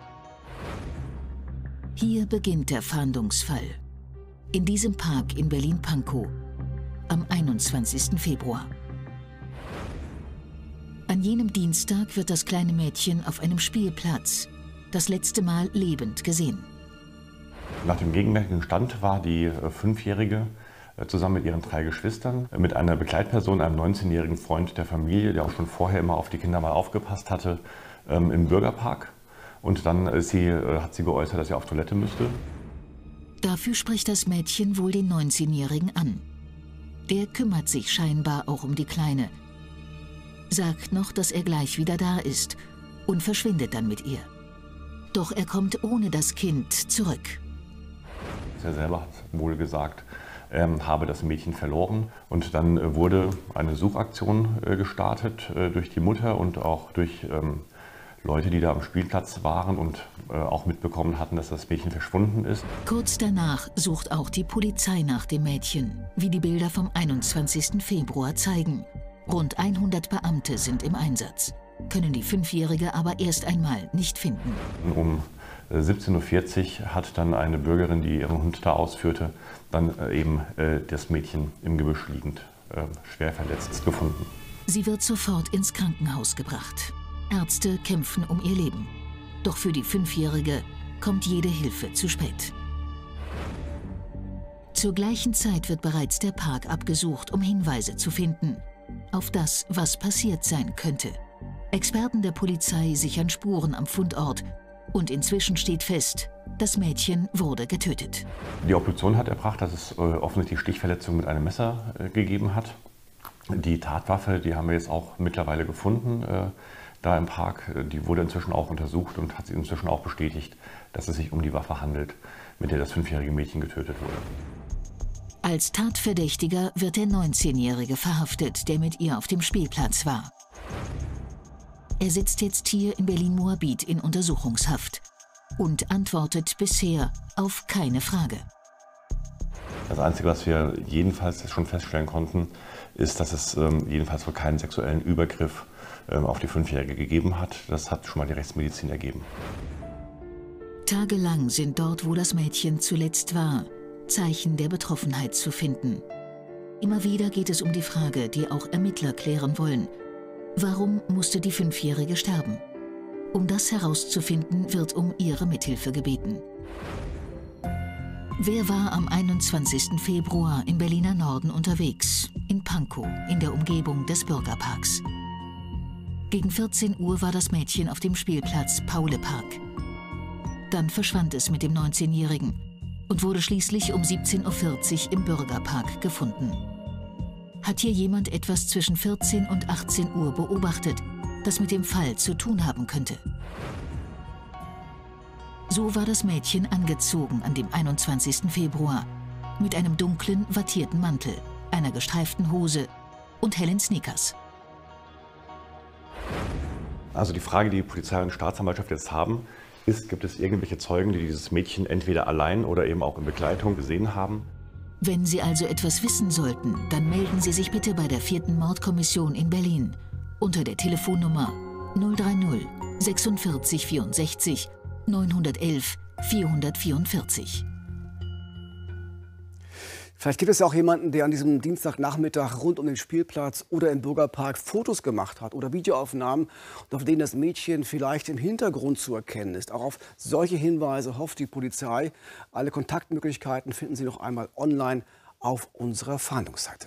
Hier beginnt der Fahndungsfall. In diesem Park in Berlin-Pankow am 21. Februar. An jenem Dienstag wird das kleine Mädchen auf einem Spielplatz das letzte Mal lebend gesehen. Nach dem gegenwärtigen Stand war die 5-Jährige zusammen mit ihren 3 Geschwistern mit einer Begleitperson, einem 19-jährigen Freund der Familie, der auch schon vorher immer auf die Kinder mal aufgepasst hatte, im Bürgerpark. Und dann hat sie geäußert, dass sie auf Toilette müsste. Dafür spricht das Mädchen wohl den 19-Jährigen an. Der kümmert sich scheinbar auch um die Kleine. Sagt noch, dass er gleich wieder da ist und verschwindet dann mit ihr. Doch er kommt ohne das Kind zurück. Er selber hat wohl gesagt, er habe das Mädchen verloren. Und dann wurde eine Suchaktion gestartet durch die Mutter und auch durch Leute, die da am Spielplatz waren und auch mitbekommen hatten, dass das Mädchen verschwunden ist. Kurz danach sucht auch die Polizei nach dem Mädchen, wie die Bilder vom 21. Februar zeigen. Rund 100 Beamte sind im Einsatz, können die 5-Jährige aber erst einmal nicht finden. Um 17:40 Uhr hat dann eine Bürgerin, die ihren Hund da ausführte, dann eben das Mädchen im Gebüsch liegend, schwer verletzt gefunden. Sie wird sofort ins Krankenhaus gebracht. Ärzte kämpfen um ihr Leben. Doch für die 5-Jährige kommt jede Hilfe zu spät. Zur gleichen Zeit wird bereits der Park abgesucht, um Hinweise zu finden auf das, was passiert sein könnte. Experten der Polizei sichern Spuren am Fundort und inzwischen steht fest, das Mädchen wurde getötet. Die Obduktion hat erbracht, dass es offensichtlich Stichverletzungen mit einem Messer gegeben hat. Die Tatwaffe, die haben wir jetzt auch mittlerweile gefunden. Da im Park, die wurde inzwischen auch untersucht und hat sie inzwischen auch bestätigt, dass es sich um die Waffe handelt, mit der das 5-jährige Mädchen getötet wurde. Als Tatverdächtiger wird der 19-Jährige verhaftet, der mit ihr auf dem Spielplatz war. Er sitzt jetzt hier in Berlin-Moabit in Untersuchungshaft und antwortet bisher auf keine Frage. Das Einzige, was wir jedenfalls schon feststellen konnten, ist, dass es jedenfalls wohl keinen sexuellen Übergriff auf die 5-Jährige gegeben hat. Das hat schon mal die Rechtsmedizin ergeben. Tagelang sind dort, wo das Mädchen zuletzt war, Zeichen der Betroffenheit zu finden. Immer wieder geht es um die Frage, die auch Ermittler klären wollen. Warum musste die 5-Jährige sterben? Um das herauszufinden, wird um ihre Mithilfe gebeten. Wer war am 21. Februar im Berliner Norden unterwegs, in Pankow, in der Umgebung des Bürgerparks? Gegen 14 Uhr war das Mädchen auf dem Spielplatz Paulepark. Dann verschwand es mit dem 19-Jährigen und wurde schließlich um 17:40 Uhr im Bürgerpark gefunden. Hat hier jemand etwas zwischen 14 und 18 Uhr beobachtet, das mit dem Fall zu tun haben könnte? So war das Mädchen angezogen an dem 21. Februar mit einem dunklen, wattierten Mantel, einer gestreiften Hose und hellen Sneakers. Also die Frage, die die Polizei und Staatsanwaltschaft jetzt haben, ist, gibt es irgendwelche Zeugen, die dieses Mädchen entweder allein oder eben auch in Begleitung gesehen haben? Wenn Sie also etwas wissen sollten, dann melden Sie sich bitte bei der 4. Mordkommission in Berlin unter der Telefonnummer 030 46 64 911 444. Vielleicht gibt es ja auch jemanden, der an diesem Dienstagnachmittag rund um den Spielplatz oder im Bürgerpark Fotos gemacht hat oder Videoaufnahmen, auf denen das Mädchen vielleicht im Hintergrund zu erkennen ist. Auch auf solche Hinweise hofft die Polizei. Alle Kontaktmöglichkeiten finden Sie noch einmal online auf unserer Fahndungsseite.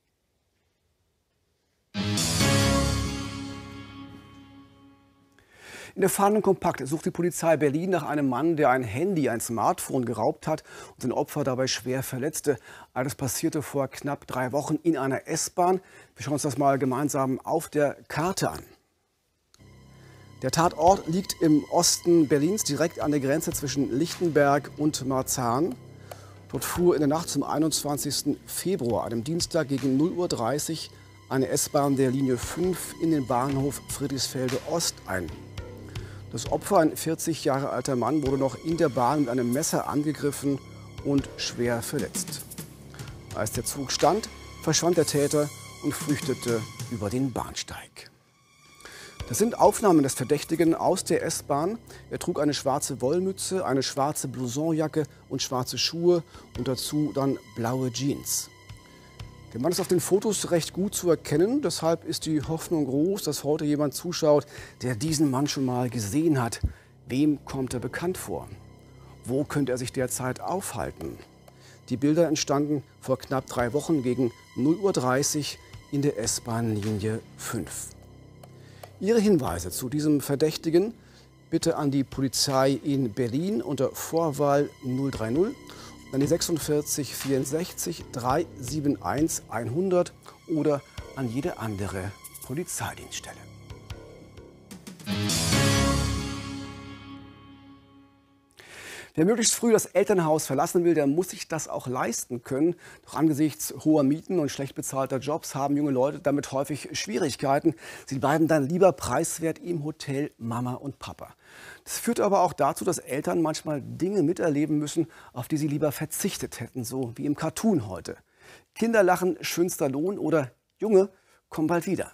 In der Fahndung kompakt sucht die Polizei Berlin nach einem Mann, der ein Handy, ein Smartphone geraubt hat und sein Opfer dabei schwer verletzte. Alles passierte vor knapp 3 Wochen in einer S-Bahn. Wir schauen uns das mal gemeinsam auf der Karte an. Der Tatort liegt im Osten Berlins, direkt an der Grenze zwischen Lichtenberg und Marzahn. Dort fuhr in der Nacht zum 21. Februar, einem Dienstag gegen 0:30 Uhr, eine S-Bahn der Linie 5 in den Bahnhof Friedrichsfelde Ost ein. Das Opfer, ein 40 Jahre alter Mann, wurde noch in der Bahn mit einem Messer angegriffen und schwer verletzt. Als der Zug stand, verschwand der Täter und flüchtete über den Bahnsteig. Das sind Aufnahmen des Verdächtigen aus der S-Bahn. Er trug eine schwarze Wollmütze, eine schwarze Blousonjacke und schwarze Schuhe und dazu dann blaue Jeans. Der Mann ist auf den Fotos recht gut zu erkennen, deshalb ist die Hoffnung groß, dass heute jemand zuschaut, der diesen Mann schon mal gesehen hat. Wem kommt er bekannt vor? Wo könnte er sich derzeit aufhalten? Die Bilder entstanden vor knapp 3 Wochen gegen 0:30 Uhr in der S-Bahn-Linie 5. Ihre Hinweise zu diesem Verdächtigen bitte an die Polizei in Berlin unter Vorwahl 030. An die 46 64 371 100 oder an jede andere Polizeidienststelle. Wer möglichst früh das Elternhaus verlassen will, der muss sich das auch leisten können. Doch angesichts hoher Mieten und schlecht bezahlter Jobs haben junge Leute damit häufig Schwierigkeiten. Sie bleiben dann lieber preiswert im Hotel Mama und Papa. Das führt aber auch dazu, dass Eltern manchmal Dinge miterleben müssen, auf die sie lieber verzichtet hätten, so wie im Cartoon heute. Kinder lachen, schönster Lohn oder Junge, komm bald wieder.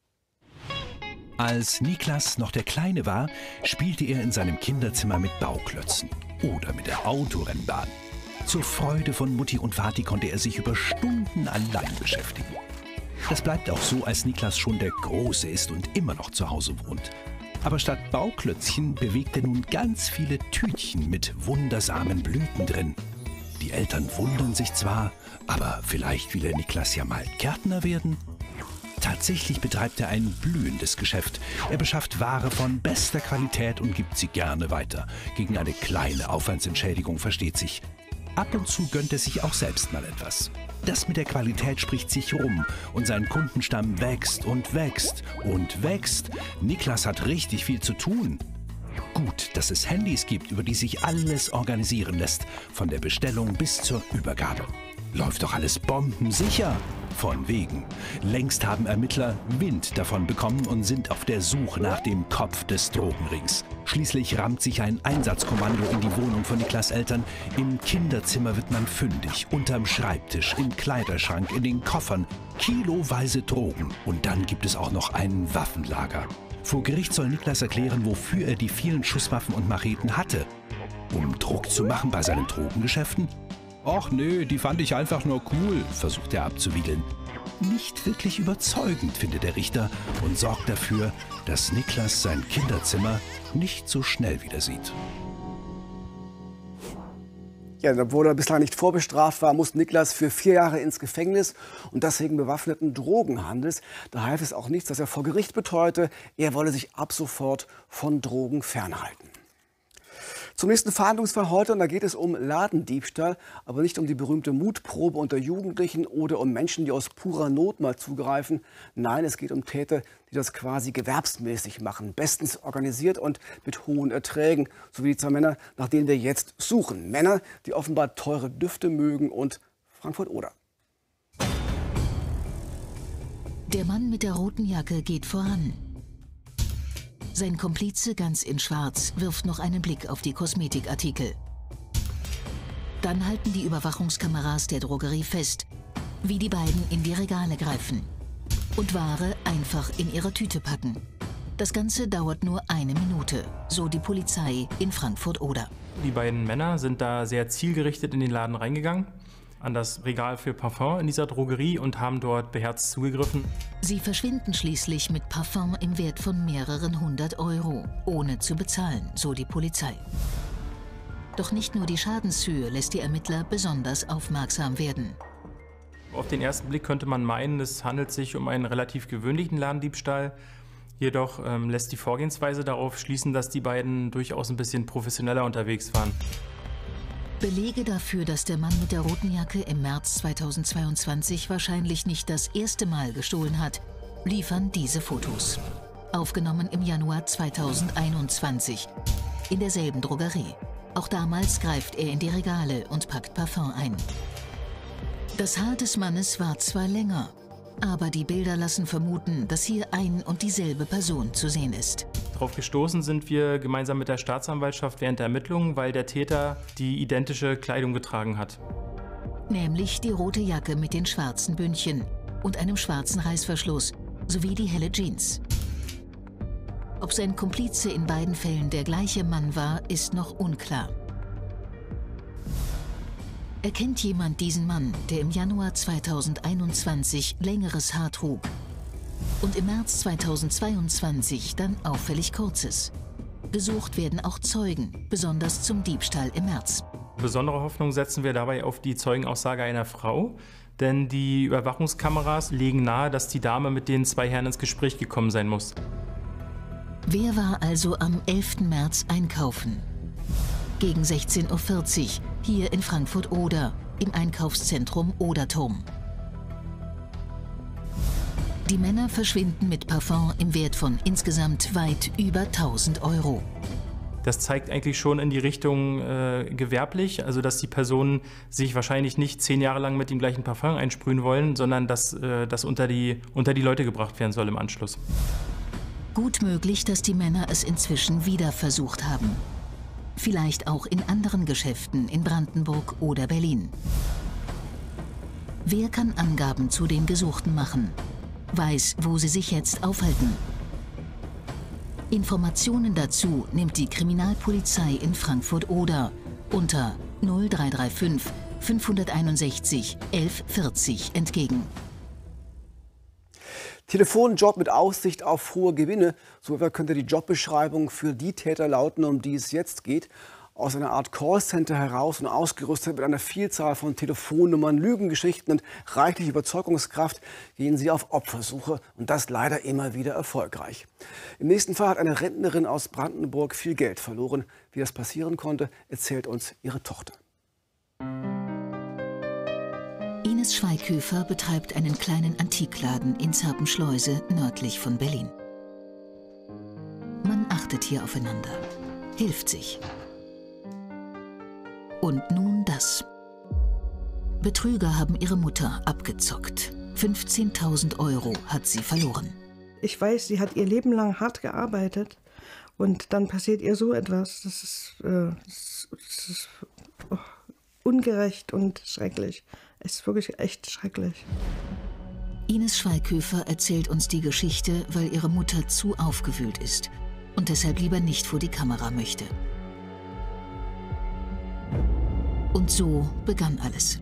Als Niklas noch der Kleine war, spielte er in seinem Kinderzimmer mit Bauklötzen oder mit der Autorennbahn. Zur Freude von Mutti und Vati konnte er sich über Stunden allein beschäftigen. Das bleibt auch so, als Niklas schon der Große ist und immer noch zu Hause wohnt. Aber statt Bauklötzchen bewegt er nun ganz viele Tütchen mit wundersamen Blüten drin. Die Eltern wundern sich zwar, aber vielleicht will der Niklas ja mal Gärtner werden? Tatsächlich betreibt er ein blühendes Geschäft. Er beschafft Ware von bester Qualität und gibt sie gerne weiter. Gegen eine kleine Aufwandsentschädigung, versteht sich. Ab und zu gönnt er sich auch selbst mal etwas. Das mit der Qualität spricht sich rum und sein Kundenstamm wächst und wächst und wächst. Niklas hat richtig viel zu tun. Gut, dass es Handys gibt, über die sich alles organisieren lässt, von der Bestellung bis zur Übergabe. Läuft doch alles bombensicher. Von wegen. Längst haben Ermittler Wind davon bekommen und sind auf der Suche nach dem Kopf des Drogenrings. Schließlich rammt sich ein Einsatzkommando in die Wohnung von Niklas Eltern. Im Kinderzimmer wird man fündig, unterm Schreibtisch, im Kleiderschrank, in den Koffern. Kiloweise Drogen. Und dann gibt es auch noch ein Waffenlager. Vor Gericht soll Niklas erklären, wofür er die vielen Schusswaffen und Macheten hatte. Um Druck zu machen bei seinen Drogengeschäften? Och nö, die fand ich einfach nur cool, versucht er abzuwiegeln. Nicht wirklich überzeugend, findet der Richter und sorgt dafür, dass Niklas sein Kinderzimmer nicht so schnell wieder sieht. Ja, obwohl er bislang nicht vorbestraft war, muss Niklas für 4 Jahre ins Gefängnis und das wegen bewaffneten Drogenhandels. Da half es auch nichts, dass er vor Gericht beteuerte, er wolle sich ab sofort von Drogen fernhalten. Zum nächsten Verhandlungsfall heute, und da geht es um Ladendiebstahl, aber nicht um die berühmte Mutprobe unter Jugendlichen oder um Menschen, die aus purer Not mal zugreifen. Nein, es geht um Täter, die das quasi gewerbsmäßig machen, bestens organisiert und mit hohen Erträgen, so wie die 2 Männer, nach denen wir jetzt suchen. Männer, die offenbar teure Düfte mögen und Frankfurt-Oder. Der Mann mit der roten Jacke geht voran. Sein Komplize, ganz in Schwarz, wirft noch einen Blick auf die Kosmetikartikel. Dann halten die Überwachungskameras der Drogerie fest, wie die beiden in die Regale greifen und Ware einfach in ihre Tüte packen. Das Ganze dauert nur 1 Minute, so die Polizei in Frankfurt-Oder. Die beiden Männer sind da sehr zielgerichtet in den Laden reingegangen, an das Regal für Parfum in dieser Drogerie, und haben dort beherzt zugegriffen. Sie verschwinden schließlich mit Parfum im Wert von mehreren 100 €, ohne zu bezahlen, so die Polizei. Doch nicht nur die Schadenshöhe lässt die Ermittler besonders aufmerksam werden. Auf den ersten Blick könnte man meinen, es handelt sich um einen relativ gewöhnlichen Ladendiebstahl. Jedoch lässt die Vorgehensweise darauf schließen, dass die beiden durchaus ein bisschen professioneller unterwegs waren. Belege dafür, dass der Mann mit der roten Jacke im März 2022 wahrscheinlich nicht das erste Mal gestohlen hat, liefern diese Fotos. Aufgenommen im Januar 2021, in derselben Drogerie. Auch damals greift er in die Regale und packt Parfum ein. Das Haar des Mannes war zwar länger, aber die Bilder lassen vermuten, dass hier ein und dieselbe Person zu sehen ist. Darauf gestoßen sind wir gemeinsam mit der Staatsanwaltschaft während der Ermittlungen, weil der Täter die identische Kleidung getragen hat. Nämlich die rote Jacke mit den schwarzen Bündchen und einem schwarzen Reißverschluss sowie die helle Jeans. Ob sein Komplize in beiden Fällen der gleiche Mann war, ist noch unklar. Erkennt jemand diesen Mann, der im Januar 2021 längeres Haar trug und im März 2022 dann auffällig kurzes? Gesucht werden auch Zeugen, besonders zum Diebstahl im März. Besondere Hoffnung setzen wir dabei auf die Zeugenaussage einer Frau, denn die Überwachungskameras legen nahe, dass die Dame mit den 2 Herren ins Gespräch gekommen sein muss. Wer war also am 11. März einkaufen? Gegen 16:40 Uhr hier in Frankfurt-Oder im Einkaufszentrum Oderturm. Die Männer verschwinden mit Parfum im Wert von insgesamt weit über 1.000 €. Das zeigt eigentlich schon in die Richtung gewerblich, also dass die Personen sich wahrscheinlich nicht 10 Jahre lang mit dem gleichen Parfum einsprühen wollen, sondern dass das unter die Leute gebracht werden soll im Anschluss. Gut möglich, dass die Männer es inzwischen wieder versucht haben. Vielleicht auch in anderen Geschäften in Brandenburg oder Berlin. Wer kann Angaben zu den Gesuchten machen? Weiß, wo sie sich jetzt aufhalten? Informationen dazu nimmt die Kriminalpolizei in Frankfurt-Oder unter 0335 561 1140 entgegen. Telefonjob mit Aussicht auf hohe Gewinne. So könnte die Jobbeschreibung für die Täter lauten, um die es jetzt geht. Aus einer Art Callcenter heraus und ausgerüstet mit einer Vielzahl von Telefonnummern, Lügengeschichten und reichlich Überzeugungskraft gehen sie auf Opfersuche, und das leider immer wieder erfolgreich. Im nächsten Fall hat eine Rentnerin aus Brandenburg viel Geld verloren. Wie das passieren konnte, erzählt uns ihre Tochter. Ines Schweighöfer betreibt einen kleinen Antikladen in Zerpenschleuse nördlich von Berlin. Man achtet hier aufeinander, hilft sich. Und nun das. Betrüger haben ihre Mutter abgezockt. 15.000 € hat sie verloren. Ich weiß, sie hat ihr Leben lang hart gearbeitet und dann passiert ihr so etwas. Das ist ungerecht und schrecklich. Es ist wirklich echt schrecklich. Ines Schweighöfer erzählt uns die Geschichte, weil ihre Mutter zu aufgewühlt ist und deshalb lieber nicht vor die Kamera möchte. Und so begann alles.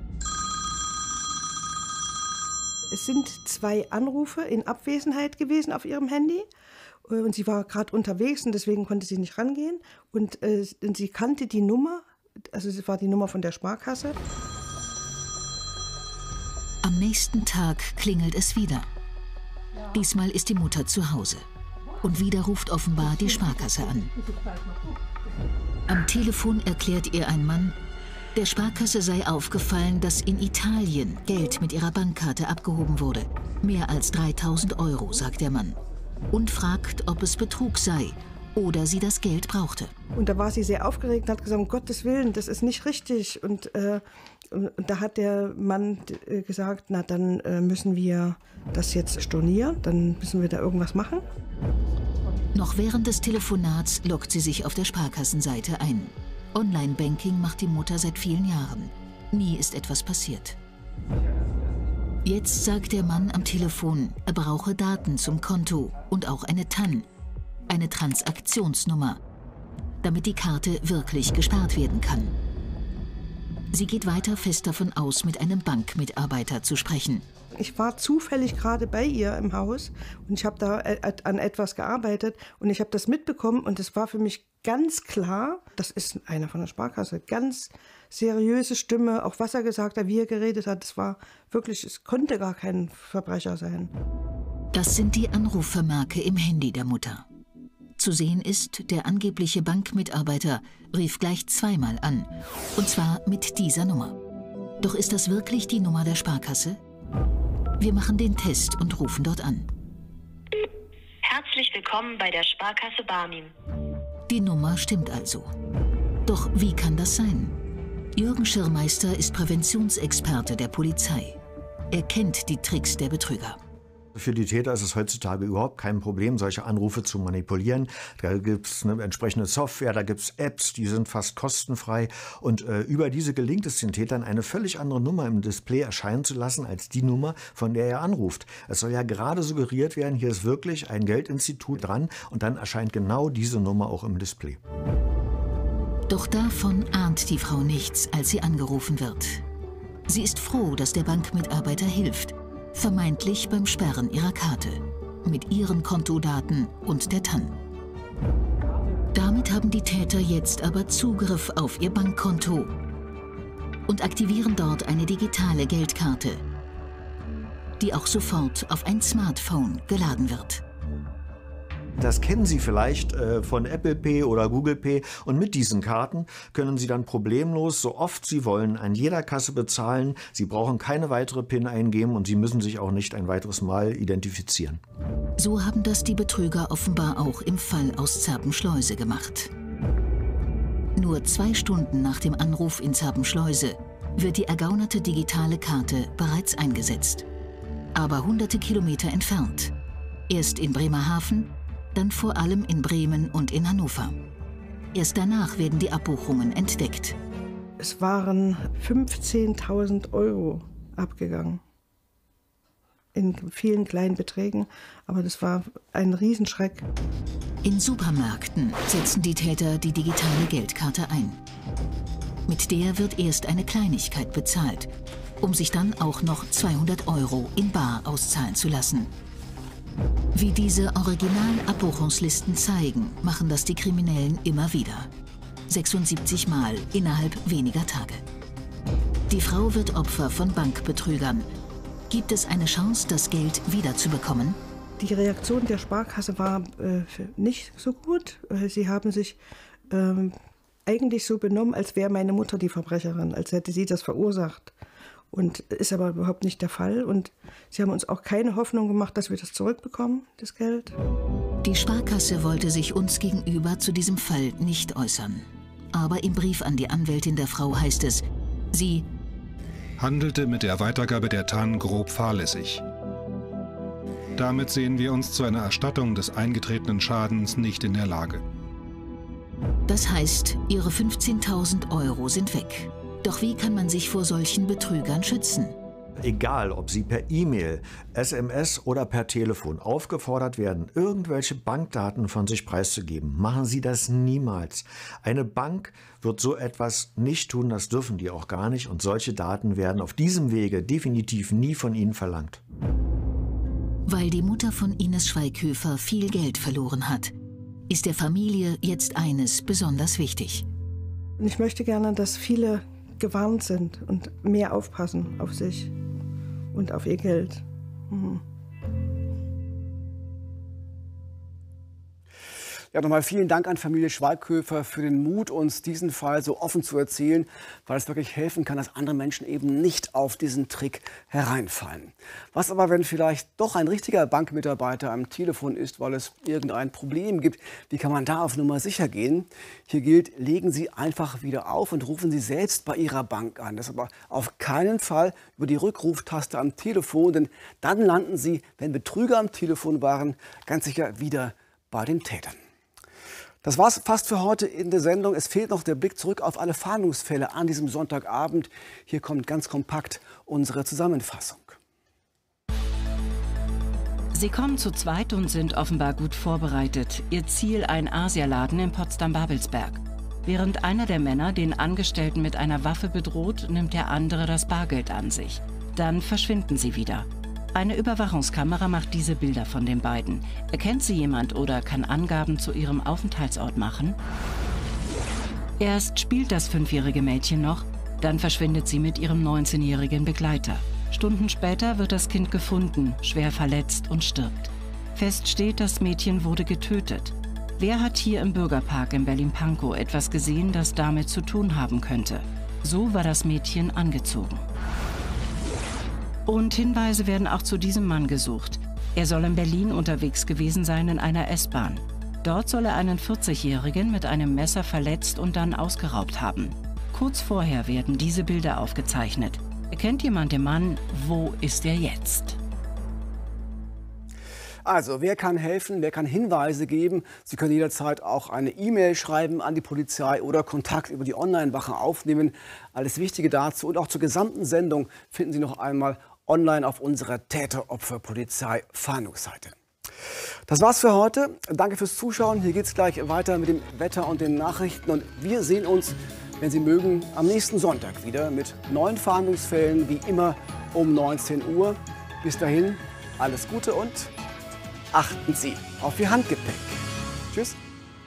Es sind 2 Anrufe in Abwesenheit gewesen auf ihrem Handy. Und sie war gerade unterwegs und deswegen konnte sie nicht rangehen. Und sie kannte die Nummer, also es war die Nummer von der Sparkasse. Am nächsten Tag klingelt es wieder. Diesmal ist die Mutter zu Hause. Und wieder ruft offenbar die Sparkasse an. Am Telefon erklärt ihr ein Mann, der Sparkasse sei aufgefallen, dass in Italien Geld mit ihrer Bankkarte abgehoben wurde. Mehr als 3.000 €, sagt der Mann. Und fragt, ob es Betrug sei oder sie das Geld brauchte. Und da war sie sehr aufgeregt und hat gesagt, um Gottes Willen, das ist nicht richtig. Und da hat der Mann gesagt, na dann müssen wir das jetzt stornieren, dann müssen wir da irgendwas machen. Noch während des Telefonats loggt sie sich auf der Sparkassenseite ein. Online-Banking macht die Mutter seit vielen Jahren. Nie ist etwas passiert. Jetzt sagt der Mann am Telefon, er brauche Daten zum Konto und auch eine TAN, eine Transaktionsnummer, damit die Karte wirklich gesperrt werden kann. Sie geht weiter fest davon aus, mit einem Bankmitarbeiter zu sprechen. Ich war zufällig gerade bei ihr im Haus und ich habe da an etwas gearbeitet und ich habe das mitbekommen und es war für mich ganz klar, das ist einer von der Sparkasse, ganz seriöse Stimme, auch was er gesagt hat, wie er geredet hat, es war wirklich, es konnte gar kein Verbrecher sein. Das sind die Anrufvermerke im Handy der Mutter. Zu sehen ist, der angebliche Bankmitarbeiter rief gleich zweimal an, und zwar mit dieser Nummer. Doch ist das wirklich die Nummer der Sparkasse? Wir machen den Test und rufen dort an. Herzlich willkommen bei der Sparkasse Barnim. Die Nummer stimmt also. Doch wie kann das sein? Jürgen Schirrmeister ist Präventionsexperte der Polizei. Er kennt die Tricks der Betrüger. Für die Täter ist es heutzutage überhaupt kein Problem, solche Anrufe zu manipulieren. Da gibt es eine entsprechende Software, da gibt es Apps, die sind fast kostenfrei. Und über diese gelingt es den Tätern, eine völlig andere Nummer im Display erscheinen zu lassen, als die Nummer, von der er anruft. Es soll ja gerade suggeriert werden, hier ist wirklich ein Geldinstitut dran und dann erscheint genau diese Nummer auch im Display. Doch davon ahnt die Frau nichts, als sie angerufen wird. Sie ist froh, dass der Bankmitarbeiter hilft. Vermeintlich beim Sperren ihrer Karte, mit ihren Kontodaten und der TAN. Damit haben die Täter jetzt aber Zugriff auf ihr Bankkonto und aktivieren dort eine digitale Geldkarte, die auch sofort auf ein Smartphone geladen wird. Das kennen Sie vielleicht von Apple Pay oder Google Pay und mit diesen Karten können Sie dann problemlos, so oft Sie wollen, an jeder Kasse bezahlen. Sie brauchen keine weitere PIN eingeben und Sie müssen sich auch nicht ein weiteres Mal identifizieren. So haben das die Betrüger offenbar auch im Fall aus Zerpenschleuse gemacht. Nur 2 Stunden nach dem Anruf in Zerpenschleuse wird die ergaunerte digitale Karte bereits eingesetzt. Aber hunderte Kilometer entfernt. Erst in Bremerhaven, dann vor allem in Bremen und in Hannover. Erst danach werden die Abbuchungen entdeckt. Es waren 15.000 € abgegangen. In vielen kleinen Beträgen, aber das war ein Riesenschreck. In Supermärkten setzen die Täter die digitale Geldkarte ein. Mit der wird erst eine Kleinigkeit bezahlt, um sich dann auch noch 200 € in bar auszahlen zu lassen. Wie diese Original-Abbuchungslisten zeigen, machen das die Kriminellen immer wieder. 76 Mal innerhalb weniger Tage. Die Frau wird Opfer von Bankbetrügern. Gibt es eine Chance, das Geld wiederzubekommen? Die Reaktion der Sparkasse war nicht so gut. Sie haben sich eigentlich so benommen, als wäre meine Mutter die Verbrecherin, als hätte sie das verursacht. Und ist aber überhaupt nicht der Fall. Und sie haben uns auch keine Hoffnung gemacht, dass wir das zurückbekommen, das Geld. Die Sparkasse wollte sich uns gegenüber zu diesem Fall nicht äußern. Aber im Brief an die Anwältin der Frau heißt es, sie handelte mit der Weitergabe der TAN grob fahrlässig. Damit sehen wir uns zu einer Erstattung des eingetretenen Schadens nicht in der Lage. Das heißt, ihre 15.000 € sind weg. Doch wie kann man sich vor solchen Betrügern schützen? Egal, ob Sie per E-Mail, SMS oder per Telefon aufgefordert werden, irgendwelche Bankdaten von sich preiszugeben, machen Sie das niemals. Eine Bank wird so etwas nicht tun, das dürfen die auch gar nicht. Und solche Daten werden auf diesem Wege definitiv nie von Ihnen verlangt. Weil die Mutter von Ines Schweighöfer viel Geld verloren hat, ist der Familie jetzt eines besonders wichtig. Ich möchte gerne, dass viele gewarnt sind und mehr aufpassen auf sich und auf ihr Geld. Ja, nochmal vielen Dank an Familie Schweighöfer für den Mut, uns diesen Fall so offen zu erzählen, weil es wirklich helfen kann, dass andere Menschen eben nicht auf diesen Trick hereinfallen. Was aber, wenn vielleicht doch ein richtiger Bankmitarbeiter am Telefon ist, weil es irgendein Problem gibt, wie kann man da auf Nummer sicher gehen? Hier gilt, legen Sie einfach wieder auf und rufen Sie selbst bei Ihrer Bank an. Das aber auf keinen Fall über die Rückruftaste am Telefon, denn dann landen Sie, wenn Betrüger am Telefon waren, ganz sicher wieder bei den Tätern. Das war's fast für heute in der Sendung. Es fehlt noch der Blick zurück auf alle Fahndungsfälle an diesem Sonntagabend. Hier kommt ganz kompakt unsere Zusammenfassung. Sie kommen zu zweit und sind offenbar gut vorbereitet. Ihr Ziel ein Asialaden in Potsdam-Babelsberg. Während einer der Männer den Angestellten mit einer Waffe bedroht, nimmt der andere das Bargeld an sich. Dann verschwinden sie wieder. Eine Überwachungskamera macht diese Bilder von den beiden. Erkennt sie jemand oder kann Angaben zu ihrem Aufenthaltsort machen? Erst spielt das 5-jährige Mädchen noch, dann verschwindet sie mit ihrem 19-jährigen Begleiter. Stunden später wird das Kind gefunden, schwer verletzt und stirbt. Fest steht, das Mädchen wurde getötet. Wer hat hier im Bürgerpark in Berlin-Pankow etwas gesehen, das damit zu tun haben könnte? So war das Mädchen angezogen. Und Hinweise werden auch zu diesem Mann gesucht. Er soll in Berlin unterwegs gewesen sein in einer S-Bahn. Dort soll er einen 40-Jährigen mit einem Messer verletzt und dann ausgeraubt haben. Kurz vorher werden diese Bilder aufgezeichnet. Erkennt jemand den Mann? Wo ist er jetzt? Also, wer kann helfen, wer kann Hinweise geben? Sie können jederzeit auch eine E-Mail schreiben an die Polizei oder Kontakt über die Online-Wache aufnehmen. Alles Wichtige dazu und auch zur gesamten Sendung finden Sie noch einmal online auf unserer Täter-Opfer-Polizei-Fahndungsseite. Das war's für heute. Danke fürs Zuschauen. Hier geht's gleich weiter mit dem Wetter und den Nachrichten. Und wir sehen uns, wenn Sie mögen, am nächsten Sonntag wieder mit neuen Fahndungsfällen, wie immer um 19 Uhr. Bis dahin, alles Gute und achten Sie auf Ihr Handgepäck. Tschüss.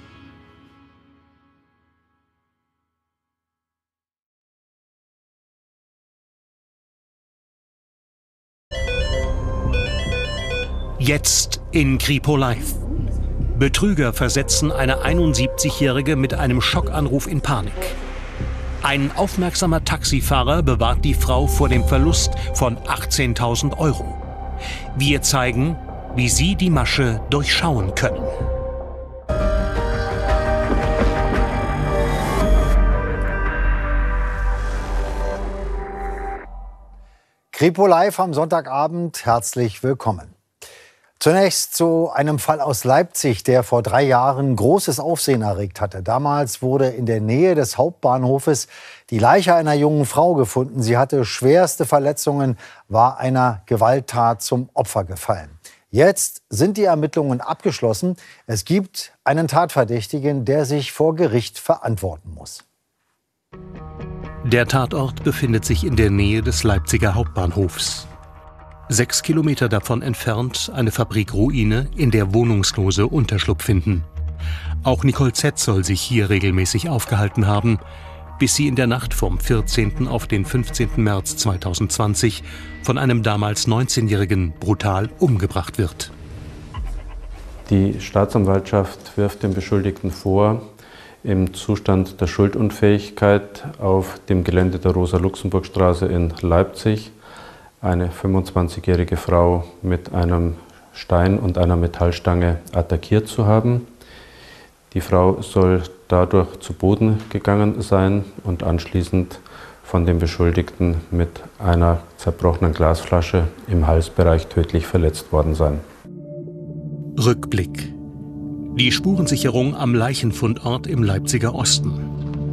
Jetzt in Kripo Live. Betrüger versetzen eine 71-Jährige mit einem Schockanruf in Panik. Ein aufmerksamer Taxifahrer bewahrt die Frau vor dem Verlust von 18.000 €. Wir zeigen, wie Sie die Masche durchschauen können. Kripo Live am Sonntagabend, herzlich willkommen. Zunächst zu einem Fall aus Leipzig, der vor 3 Jahren großes Aufsehen erregt hatte. Damals wurde in der Nähe des Hauptbahnhofes die Leiche einer jungen Frau gefunden. Sie hatte schwerste Verletzungen, war einer Gewalttat zum Opfer gefallen. Jetzt sind die Ermittlungen abgeschlossen. Es gibt einen Tatverdächtigen, der sich vor Gericht verantworten muss. Der Tatort befindet sich in der Nähe des Leipziger Hauptbahnhofs. 6 Kilometer davon entfernt eine Fabrikruine, in der Wohnungslose Unterschlupf finden. Auch Nicole Z. soll sich hier regelmäßig aufgehalten haben, bis sie in der Nacht vom 14. auf den 15. März 2020 von einem damals 19-Jährigen brutal umgebracht wird. Die Staatsanwaltschaft wirft dem Beschuldigten vor, im Zustand der Schuldunfähigkeit auf dem Gelände der Rosa-Luxemburg-Straße in Leipzig eine 25-jährige Frau mit einem Stein und einer Metallstange attackiert zu haben. Die Frau soll dadurch zu Boden gegangen sein und anschließend von dem Beschuldigten mit einer zerbrochenen Glasflasche im Halsbereich tödlich verletzt worden sein. Rückblick. Die Spurensicherung am Leichenfundort im Leipziger Osten.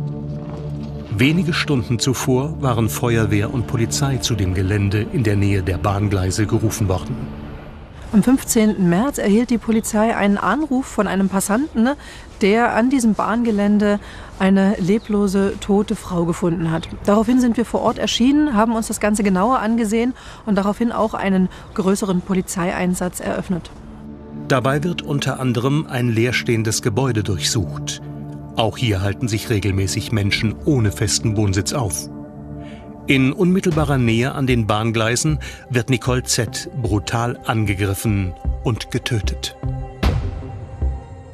Wenige Stunden zuvor waren Feuerwehr und Polizei zu dem Gelände in der Nähe der Bahngleise gerufen worden. Am 15. März erhielt die Polizei einen Anruf von einem Passanten, der an diesem Bahngelände eine leblose, tote Frau gefunden hat. Daraufhin sind wir vor Ort erschienen, haben uns das Ganze genauer angesehen und daraufhin auch einen größeren Polizeieinsatz eröffnet. Dabei wird unter anderem ein leerstehendes Gebäude durchsucht. Auch hier halten sich regelmäßig Menschen ohne festen Wohnsitz auf. In unmittelbarer Nähe an den Bahngleisen wird Nicole Z. brutal angegriffen und getötet.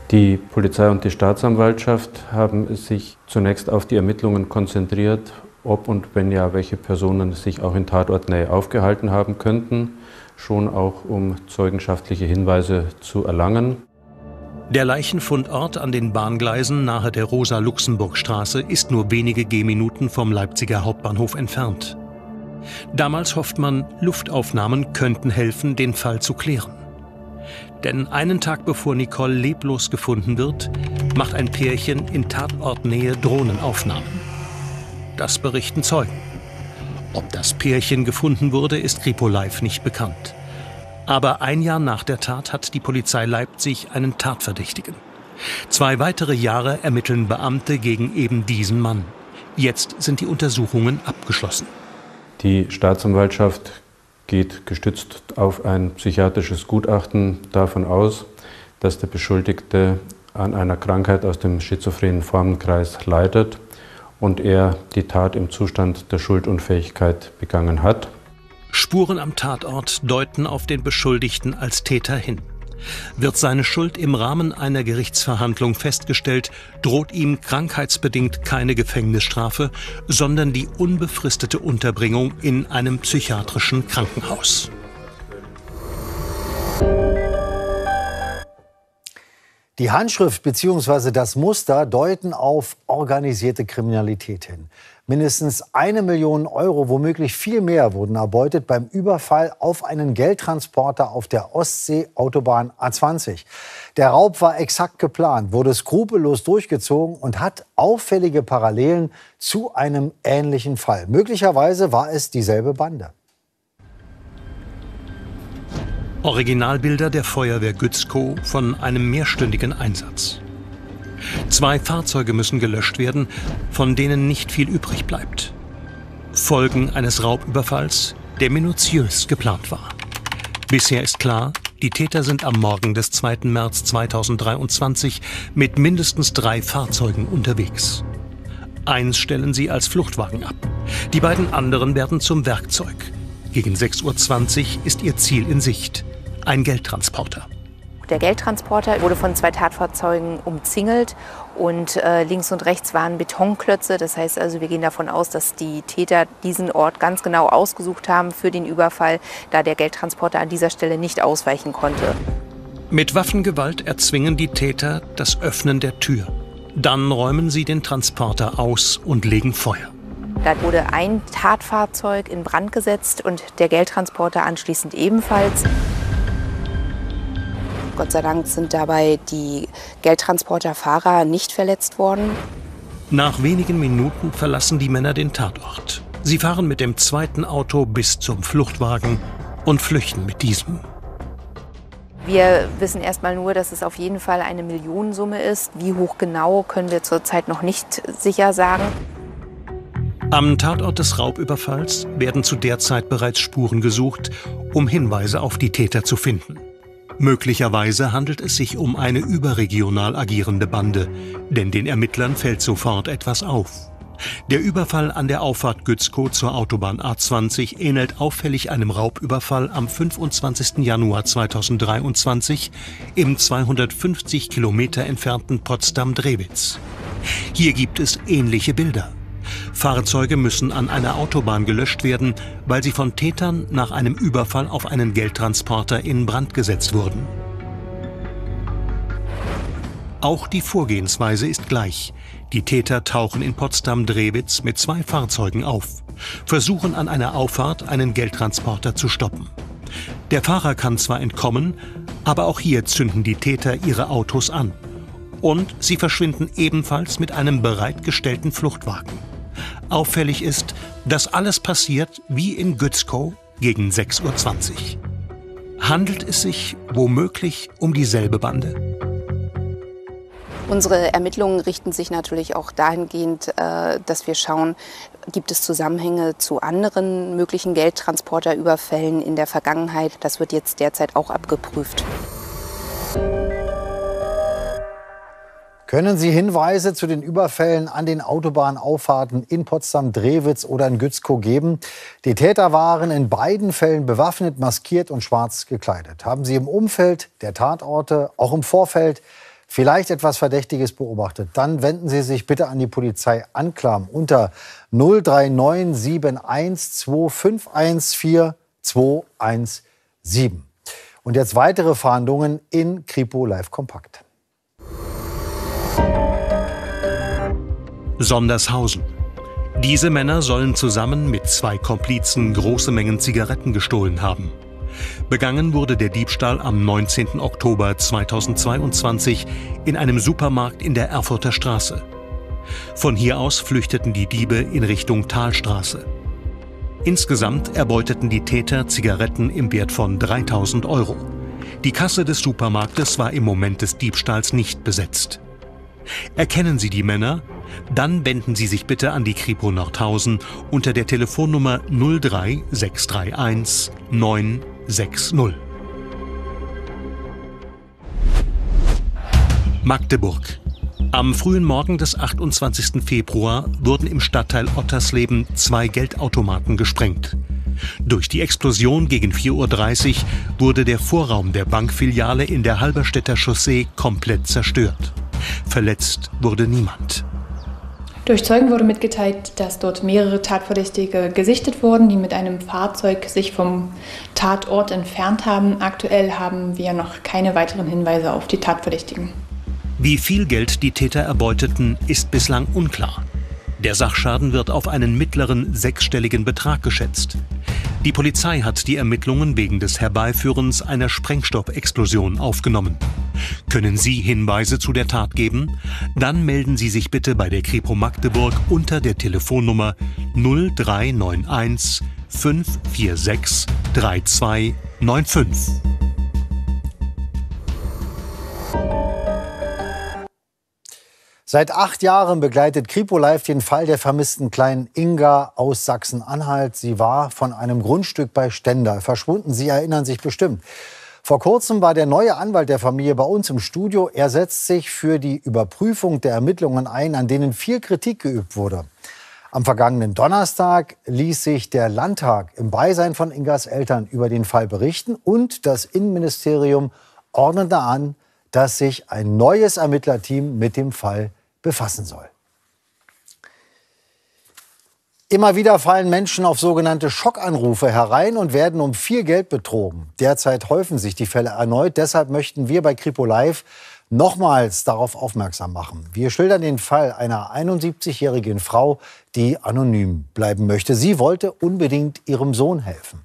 Die Polizei und die Staatsanwaltschaft haben sich zunächst auf die Ermittlungen konzentriert, ob und wenn ja, welche Personen sich auch in Tatortnähe aufgehalten haben könnten, schon auch um zeugenschaftliche Hinweise zu erlangen. Der Leichenfundort an den Bahngleisen nahe der Rosa-Luxemburg-Straße ist nur wenige Gehminuten vom Leipziger Hauptbahnhof entfernt. Damals hofft man, Luftaufnahmen könnten helfen, den Fall zu klären. Denn einen Tag bevor Nicole leblos gefunden wird, macht ein Pärchen in Tatortnähe Drohnenaufnahmen. Das berichten Zeugen. Ob das Pärchen gefunden wurde, ist Kripo Live nicht bekannt. Aber ein Jahr nach der Tat hat die Polizei Leipzig einen Tatverdächtigen. 2 weitere Jahre ermitteln Beamte gegen eben diesen Mann. Jetzt sind die Untersuchungen abgeschlossen. Die Staatsanwaltschaft geht gestützt auf ein psychiatrisches Gutachten davon aus, dass der Beschuldigte an einer Krankheit aus dem schizophrenen Formenkreis leidet und er die Tat im Zustand der Schuldunfähigkeit begangen hat. Spuren am Tatort deuten auf den Beschuldigten als Täter hin. Wird seine Schuld im Rahmen einer Gerichtsverhandlung festgestellt, droht ihm krankheitsbedingt keine Gefängnisstrafe, sondern die unbefristete Unterbringung in einem psychiatrischen Krankenhaus. Die Handschrift bzw. das Muster deuten auf organisierte Kriminalität hin. Mindestens 1 Million Euro, womöglich viel mehr, wurden erbeutet beim Überfall auf einen Geldtransporter auf der Ostsee-Autobahn A20. Der Raub war exakt geplant, wurde skrupellos durchgezogen und hat auffällige Parallelen zu einem ähnlichen Fall. Möglicherweise war es dieselbe Bande. Originalbilder der Feuerwehr Gützkow von einem mehrstündigen Einsatz. 2 Fahrzeuge müssen gelöscht werden, von denen nicht viel übrig bleibt. Folgen eines Raubüberfalls, der minutiös geplant war. Bisher ist klar, die Täter sind am Morgen des 2. März 2023 mit mindestens 3 Fahrzeugen unterwegs. Eins stellen sie als Fluchtwagen ab. Die beiden anderen werden zum Werkzeug. Gegen 6:20 Uhr ist ihr Ziel in Sicht: ein Geldtransporter. Der Geldtransporter wurde von 2 Tatfahrzeugen umzingelt und links und rechts waren Betonklötze. Das heißt also, wir gehen davon aus, dass die Täter diesen Ort ganz genau ausgesucht haben für den Überfall, da der Geldtransporter an dieser Stelle nicht ausweichen konnte. Mit Waffengewalt erzwingen die Täter das Öffnen der Tür. Dann räumen sie den Transporter aus und legen Feuer. Da wurde ein Tatfahrzeug in Brand gesetzt und der Geldtransporter anschließend ebenfalls. Gott sei Dank sind dabei die Geldtransporterfahrer nicht verletzt worden. Nach wenigen Minuten verlassen die Männer den Tatort. Sie fahren mit dem zweiten Auto bis zum Fluchtwagen und flüchten mit diesem. Wir wissen erstmal nur, dass es auf jeden Fall eine Millionensumme ist. Wie hoch genau, können wir zurzeit noch nicht sicher sagen. Am Tatort des Raubüberfalls werden zu der Zeit bereits Spuren gesucht, um Hinweise auf die Täter zu finden. Möglicherweise handelt es sich um eine überregional agierende Bande, denn den Ermittlern fällt sofort etwas auf. Der Überfall an der Auffahrt Gützkow zur Autobahn A20 ähnelt auffällig einem Raubüberfall am 25. Januar 2023 im 250 Kilometer entfernten Potsdam-Drewitz. Hier gibt es ähnliche Bilder. Fahrzeuge müssen an einer Autobahn gelöscht werden, weil sie von Tätern nach einem Überfall auf einen Geldtransporter in Brand gesetzt wurden. Auch die Vorgehensweise ist gleich. Die Täter tauchen in Potsdam-Drewitz mit 2 Fahrzeugen auf, versuchen an einer Auffahrt einen Geldtransporter zu stoppen. Der Fahrer kann zwar entkommen, aber auch hier zünden die Täter ihre Autos an. Und sie verschwinden ebenfalls mit einem bereitgestellten Fluchtwagen. Auffällig ist, dass alles passiert wie in Gützkow gegen 6:20 Uhr. Handelt es sich womöglich um dieselbe Bande? Unsere Ermittlungen richten sich natürlich auch dahingehend, dass wir schauen, gibt es Zusammenhänge zu anderen möglichen Geldtransporterüberfällen in der Vergangenheit. Das wird jetzt derzeit auch abgeprüft. Können Sie Hinweise zu den Überfällen an den Autobahnauffahrten in Potsdam-Drewitz oder in Gützkow geben? Die Täter waren in beiden Fällen bewaffnet, maskiert und schwarz gekleidet. Haben Sie im Umfeld der Tatorte, auch im Vorfeld, vielleicht etwas Verdächtiges beobachtet, dann wenden Sie sich bitte an die Polizei Anklam unter 039 71 2514 217. Und jetzt weitere Fahndungen in Kripo Live Kompakt. Sondershausen. Diese Männer sollen zusammen mit 2 Komplizen große Mengen Zigaretten gestohlen haben. Begangen wurde der Diebstahl am 19. Oktober 2022 in einem Supermarkt in der Erfurter Straße. Von hier aus flüchteten die Diebe in Richtung Talstraße. Insgesamt erbeuteten die Täter Zigaretten im Wert von 3.000 €. Die Kasse des Supermarktes war im Moment des Diebstahls nicht besetzt. Erkennen Sie die Männer? Dann wenden Sie sich bitte an die Kripo Nordhausen unter der Telefonnummer 03 631 960. Magdeburg. Am frühen Morgen des 28. Februar wurden im Stadtteil Ottersleben 2 Geldautomaten gesprengt. Durch die Explosion gegen 4:30 Uhr wurde der Vorraum der Bankfiliale in der Halberstädter Chaussee komplett zerstört. Verletzt wurde niemand. Durch Zeugen wurde mitgeteilt, dass dort mehrere Tatverdächtige gesichtet wurden, die mit einem Fahrzeug sich vom Tatort entfernt haben. Aktuell haben wir noch keine weiteren Hinweise auf die Tatverdächtigen. Wie viel Geld die Täter erbeuteten, ist bislang unklar. Der Sachschaden wird auf einen mittleren 6-stelligen Betrag geschätzt. Die Polizei hat die Ermittlungen wegen des Herbeiführens einer Sprengstoffexplosion aufgenommen. Können Sie Hinweise zu der Tat geben? Dann melden Sie sich bitte bei der Kripo Magdeburg unter der Telefonnummer 0391 546 3295. Seit 8 Jahren begleitet Kripo Live den Fall der vermissten kleinen Inga aus Sachsen-Anhalt. Sie war von einem Grundstück bei Stendal verschwunden. Sie erinnern sich bestimmt. Vor kurzem war der neue Anwalt der Familie bei uns im Studio. Er setzt sich für die Überprüfung der Ermittlungen ein, an denen viel Kritik geübt wurde. Am vergangenen Donnerstag ließ sich der Landtag im Beisein von Ingas Eltern über den Fall berichten. Und das Innenministerium ordnete an, dass sich ein neues Ermittlerteam mit dem Fall befassen soll. Immer wieder fallen Menschen auf sogenannte Schockanrufe herein und werden um viel Geld betrogen. Derzeit häufen sich die Fälle erneut. Deshalb möchten wir bei Kripo Live nochmals darauf aufmerksam machen. Wir schildern den Fall einer 71-jährigen Frau, die anonym bleiben möchte. Sie wollte unbedingt ihrem Sohn helfen.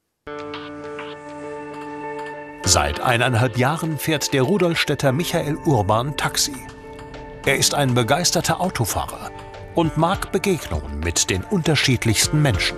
Seit 1,5 Jahren fährt der Rudolstädter Michael Urban Taxi. Er ist ein begeisterter Autofahrer und mag Begegnungen mit den unterschiedlichsten Menschen.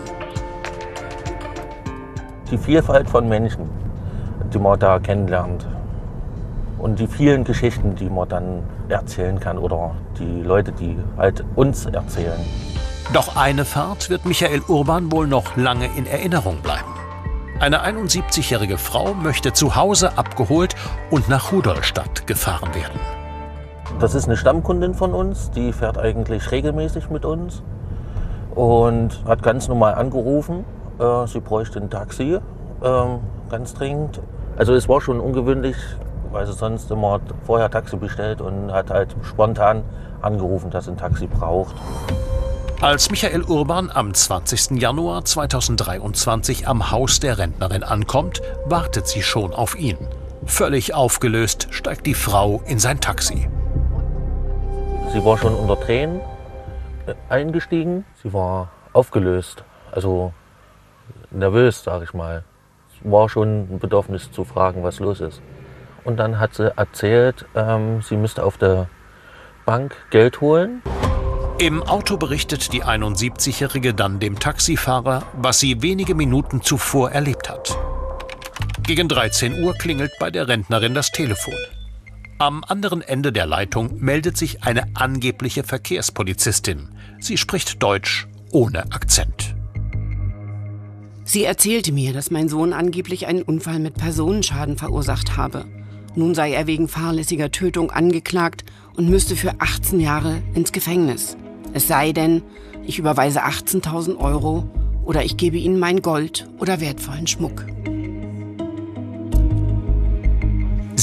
Die Vielfalt von Menschen, die man da kennenlernt und die vielen Geschichten, die man dann erzählen kann oder die Leute, die halt uns erzählen. Doch eine Fahrt wird Michael Urban wohl noch lange in Erinnerung bleiben. Eine 71-jährige Frau möchte zu Hause abgeholt und nach Rudolstadt gefahren werden. Das ist eine Stammkundin von uns, die fährt eigentlich regelmäßig mit uns und hat ganz normal angerufen. Sie bräuchte ein Taxi, ganz dringend. Also es war schon ungewöhnlich, weil sie sonst immer vorher Taxi bestellt und hat halt spontan angerufen, dass sie ein Taxi braucht. Als Michael Urban am 20. Januar 2023 am Haus der Rentnerin ankommt, wartet sie schon auf ihn. Völlig aufgelöst steigt die Frau in sein Taxi. Sie war schon unter Tränen eingestiegen. Sie war aufgelöst, also nervös, sage ich mal. Es war schon ein Bedürfnis zu fragen, was los ist. Und dann hat sie erzählt, sie müsste auf der Bank Geld holen. Im Auto berichtet die 71-Jährige dann dem Taxifahrer, was sie wenige Minuten zuvor erlebt hat. Gegen 13 Uhr klingelt bei der Rentnerin das Telefon. Am anderen Ende der Leitung meldet sich eine angebliche Verkehrspolizistin. Sie spricht Deutsch ohne Akzent. Sie erzählte mir, dass mein Sohn angeblich einen Unfall mit Personenschaden verursacht habe. Nun sei er wegen fahrlässiger Tötung angeklagt und müsste für 18 Jahre ins Gefängnis. Es sei denn, ich überweise 18.000 € oder ich gebe Ihnen mein Gold oder wertvollen Schmuck.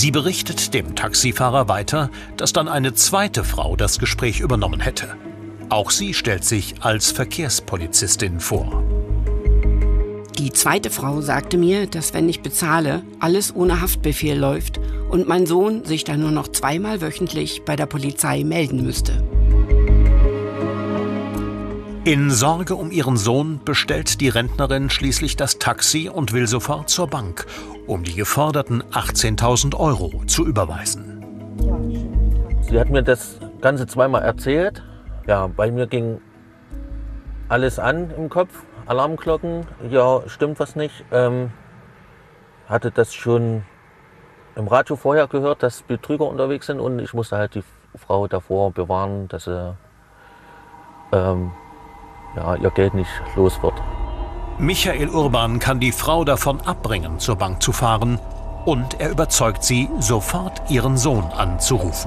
Sie berichtet dem Taxifahrer weiter, dass dann eine zweite Frau das Gespräch übernommen hätte. Auch sie stellt sich als Verkehrspolizistin vor. Die zweite Frau sagte mir, dass wenn ich bezahle, alles ohne Haftbefehl läuft und mein Sohn sich dann nur noch 2-mal wöchentlich bei der Polizei melden müsste. In Sorge um ihren Sohn bestellt die Rentnerin schließlich das Taxi und will sofort zur Bank, um die geforderten 18.000 € zu überweisen. Sie hat mir das Ganze zweimal erzählt. Ja, bei mir ging alles an im Kopf. Alarmglocken, ja, stimmt was nicht. Hatte das schon im Radio vorher gehört, dass Betrüger unterwegs sind und ich musste halt die Frau davor bewahren, dass sie ihr Geld nicht los wird. Michael Urban kann die Frau davon abbringen, zur Bank zu fahren, und er überzeugt sie, sofort ihren Sohn anzurufen.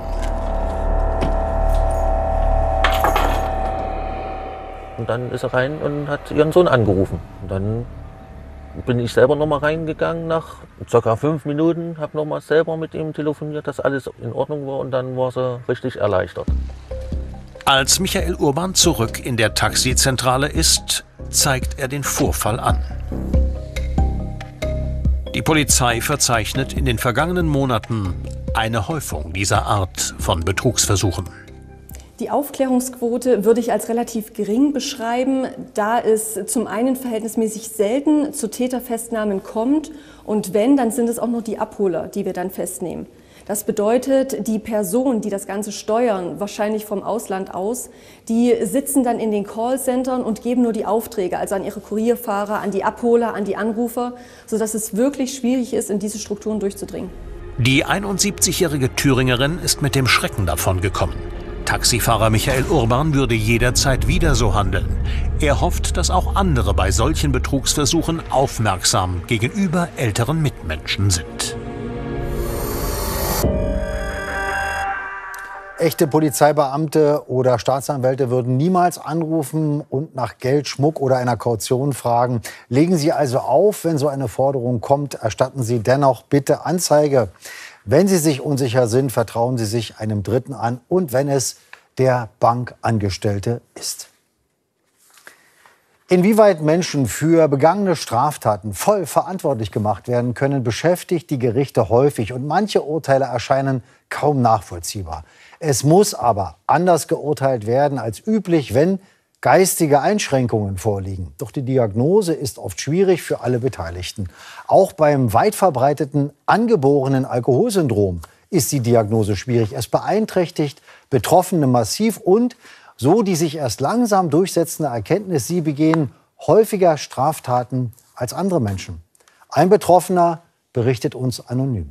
Und dann ist er rein und hat ihren Sohn angerufen. Und dann bin ich selber nochmal reingegangen nach ca. 5 Minuten, habe nochmal selber mit ihm telefoniert, dass alles in Ordnung war und dann war sie richtig erleichtert. Als Michael Urban zurück in der Taxizentrale ist, zeigt er den Vorfall an. Die Polizei verzeichnet in den vergangenen Monaten eine Häufung dieser Art von Betrugsversuchen. Die Aufklärungsquote würde ich als relativ gering beschreiben, da es zum einen verhältnismäßig selten zu Täterfestnahmen kommt und wenn, dann sind es auch nur die Abholer, die wir dann festnehmen. Das bedeutet, die Personen, die das Ganze steuern, wahrscheinlich vom Ausland aus, die sitzen dann in den Callcentern und geben nur die Aufträge, also an ihre Kurierfahrer, an die Abholer, an die Anrufer, sodass es wirklich schwierig ist, in diese Strukturen durchzudringen. Die 71-jährige Thüringerin ist mit dem Schrecken davongekommen. Taxifahrer Michael Urban würde jederzeit wieder so handeln. Er hofft, dass auch andere bei solchen Betrugsversuchen aufmerksam gegenüber älteren Mitmenschen sind. Echte Polizeibeamte oder Staatsanwälte würden niemals anrufen und nach Geld, Schmuck oder einer Kaution fragen. Legen Sie also auf, wenn so eine Forderung kommt, erstatten Sie dennoch bitte Anzeige. Wenn Sie sich unsicher sind, vertrauen Sie sich einem Dritten an und wenn es der Bankangestellte ist. Inwieweit Menschen für begangene Straftaten voll verantwortlich gemacht werden können, beschäftigt die Gerichte häufig und manche Urteile erscheinen kaum nachvollziehbar. Es muss aber anders geurteilt werden als üblich, wenn geistige Einschränkungen vorliegen. Doch die Diagnose ist oft schwierig für alle Beteiligten. Auch beim weit verbreiteten angeborenen Alkoholsyndrom ist die Diagnose schwierig. Es beeinträchtigt Betroffene massiv und so die sich erst langsam durchsetzende Erkenntnis, sie begehen häufiger Straftaten als andere Menschen. Ein Betroffener berichtet uns anonym.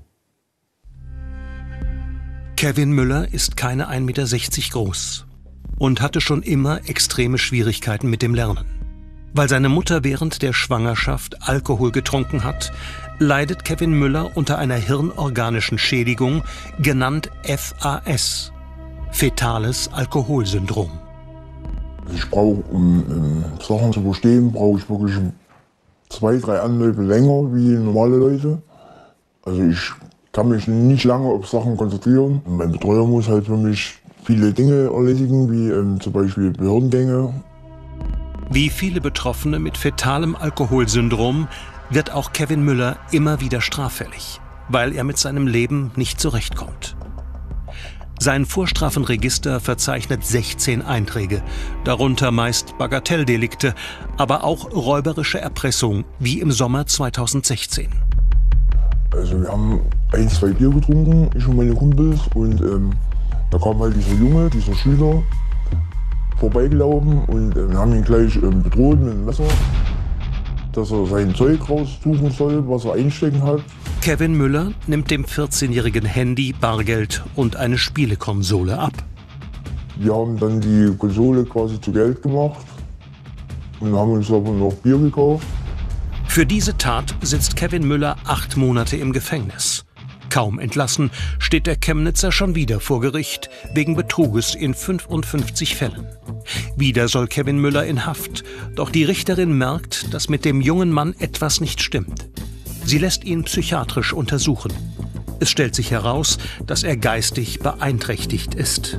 Kevin Müller ist keine 1,60 Meter groß und hatte schon immer extreme Schwierigkeiten mit dem Lernen. Weil seine Mutter während der Schwangerschaft Alkohol getrunken hat, leidet Kevin Müller unter einer hirnorganischen Schädigung, genannt FAS, fetales Alkoholsyndrom. Ich brauche, um Sachen zu verstehen, brauche ich wirklich 2-3 Anläufe länger wie normale Leute. Also ich kann mich nicht lange auf Sachen konzentrieren. Und mein Betreuer muss halt für mich viele Dinge erledigen, wie zum Beispiel Behördengänge. Wie viele Betroffene mit fetalem Alkoholsyndrom wird auch Kevin Müller immer wieder straffällig, weil er mit seinem Leben nicht zurechtkommt. Sein Vorstrafenregister verzeichnet 16 Einträge, darunter meist Bagatelldelikte, aber auch räuberische Erpressung, wie im Sommer 2016. Also wir haben 1-2 Bier getrunken, ich und meine Kumpels, und da kam halt dieser Junge, dieser Schüler, vorbeigelaufen und wir haben ihn gleich bedroht mit einem Messer, dass er sein Zeug raussuchen soll, was er einstecken hat. Kevin Müller nimmt dem 14-jährigen Handy, Bargeld und eine Spielekonsole ab. Wir haben dann die Konsole quasi zu Geld gemacht und haben uns aber noch Bier gekauft. Für diese Tat sitzt Kevin Müller 8 Monate im Gefängnis. Kaum entlassen, steht der Chemnitzer schon wieder vor Gericht wegen Betruges in 55 Fällen. Wieder soll Kevin Müller in Haft, doch die Richterin merkt, dass mit dem jungen Mann etwas nicht stimmt. Sie lässt ihn psychiatrisch untersuchen. Es stellt sich heraus, dass er geistig beeinträchtigt ist.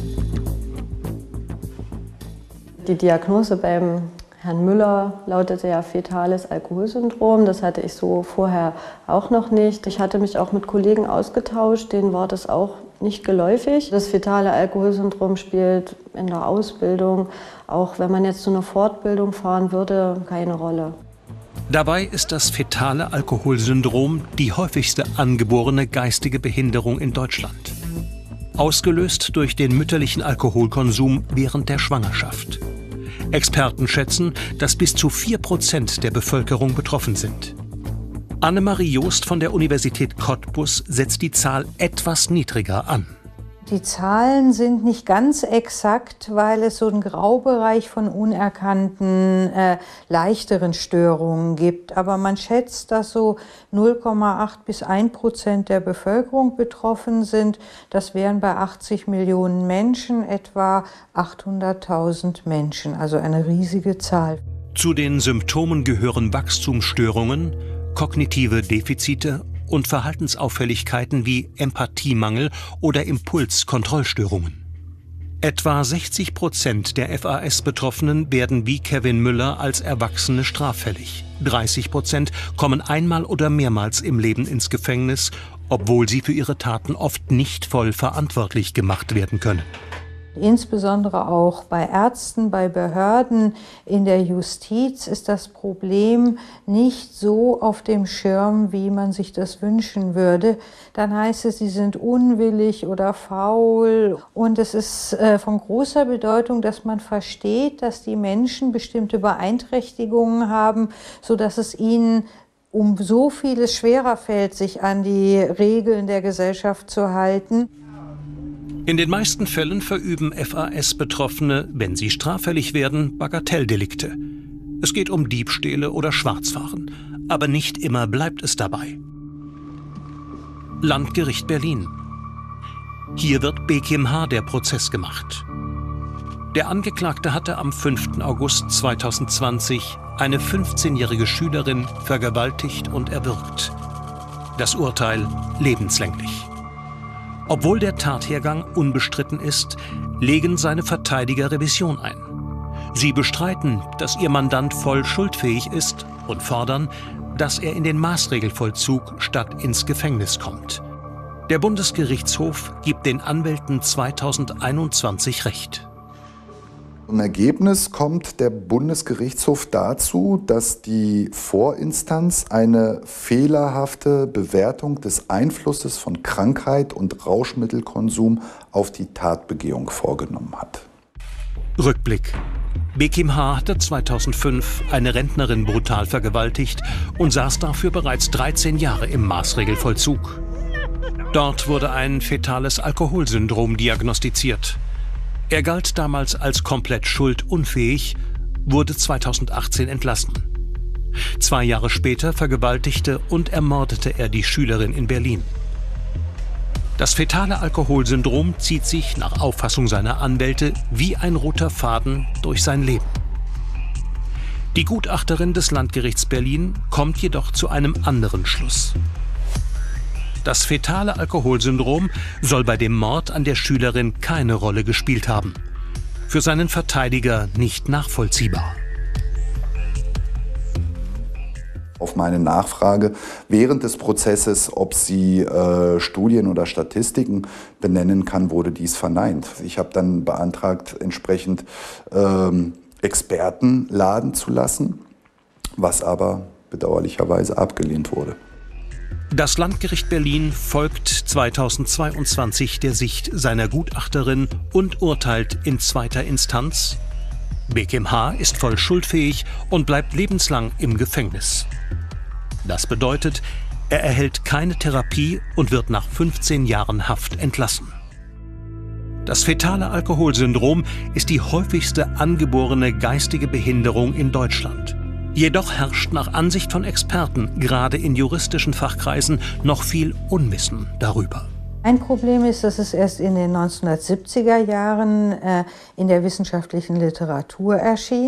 Die Diagnose beim Herrn Müller lautete ja fetales Alkoholsyndrom. Das hatte ich so vorher auch noch nicht. Ich hatte mich auch mit Kollegen ausgetauscht, denen war das auch nicht geläufig. Das fetale Alkoholsyndrom spielt in der Ausbildung, auch wenn man jetzt zu einer Fortbildung fahren würde, keine Rolle. Dabei ist das fetale Alkoholsyndrom die häufigste angeborene geistige Behinderung in Deutschland. Ausgelöst durch den mütterlichen Alkoholkonsum während der Schwangerschaft. Experten schätzen, dass bis zu 4% der Bevölkerung betroffen sind. Annemarie Joost von der Universität Cottbus setzt die Zahl etwas niedriger an. Die Zahlen sind nicht ganz exakt, weil es so einen Graubereich von unerkannten, leichteren Störungen gibt. Aber man schätzt, dass so 0,8 bis 1% der Bevölkerung betroffen sind. Das wären bei 80 Millionen Menschen etwa 800.000 Menschen, also eine riesige Zahl. Zu den Symptomen gehören Wachstumsstörungen, kognitive Defizite und Verhaltensauffälligkeiten wie Empathiemangel oder Impulskontrollstörungen. Etwa 60% der FAS-Betroffenen werden wie Kevin Müller als Erwachsene straffällig. 30% kommen einmal oder mehrmals im Leben ins Gefängnis, obwohl sie für ihre Taten oft nicht voll verantwortlich gemacht werden können. Insbesondere auch bei Ärzten, bei Behörden, in der Justiz ist das Problem nicht so auf dem Schirm, wie man sich das wünschen würde. Dann heißt es, sie sind unwillig oder faul. Und es ist von großer Bedeutung, dass man versteht, dass die Menschen bestimmte Beeinträchtigungen haben, sodass es ihnen um so vieles schwerer fällt, sich an die Regeln der Gesellschaft zu halten. In den meisten Fällen verüben FAS-Betroffene, wenn sie straffällig werden, Bagatelldelikte. Es geht um Diebstähle oder Schwarzfahren. Aber nicht immer bleibt es dabei. Landgericht Berlin. Hier wird Bekim H. der Prozess gemacht. Der Angeklagte hatte am 5. August 2020 eine 15-jährige Schülerin vergewaltigt und erwürgt. Das Urteil lebenslänglich. Obwohl der Tathergang unbestritten ist, legen seine Verteidiger Revision ein. Sie bestreiten, dass ihr Mandant voll schuldfähig ist und fordern, dass er in den Maßregelvollzug statt ins Gefängnis kommt. Der Bundesgerichtshof gibt den Anwälten 2021 Recht. Im Ergebnis kommt der Bundesgerichtshof dazu, dass die Vorinstanz eine fehlerhafte Bewertung des Einflusses von Krankheit und Rauschmittelkonsum auf die Tatbegehung vorgenommen hat. Rückblick. Bekim H. hatte 2005 eine Rentnerin brutal vergewaltigt und saß dafür bereits 13 Jahre im Maßregelvollzug. Dort wurde ein fetales Alkoholsyndrom diagnostiziert. Er galt damals als komplett schuldunfähig, wurde 2018 entlassen. 2 Jahre später vergewaltigte und ermordete er die Schülerin in Berlin. Das fetale Alkoholsyndrom zieht sich nach Auffassung seiner Anwälte wie ein roter Faden durch sein Leben. Die Gutachterin des Landgerichts Berlin kommt jedoch zu einem anderen Schluss. Das fetale Alkoholsyndrom soll bei dem Mord an der Schülerin keine Rolle gespielt haben. Für seinen Verteidiger nicht nachvollziehbar. Auf meine Nachfrage während des Prozesses, ob sie Studien oder Statistiken benennen kann, wurde dies verneint. Ich habe dann beantragt, entsprechend Experten laden zu lassen, was aber bedauerlicherweise abgelehnt wurde. Das Landgericht Berlin folgt 2022 der Sicht seiner Gutachterin und urteilt in 2. Instanz: Bekim H. ist voll schuldfähig und bleibt lebenslang im Gefängnis. Das bedeutet, er erhält keine Therapie und wird nach 15 Jahren Haft entlassen. Das fetale Alkoholsyndrom ist die häufigste angeborene geistige Behinderung in Deutschland. Jedoch herrscht nach Ansicht von Experten, gerade in juristischen Fachkreisen, noch viel Unwissen darüber. Ein Problem ist, dass es erst in den 1970er Jahren in der wissenschaftlichen Literatur erschien.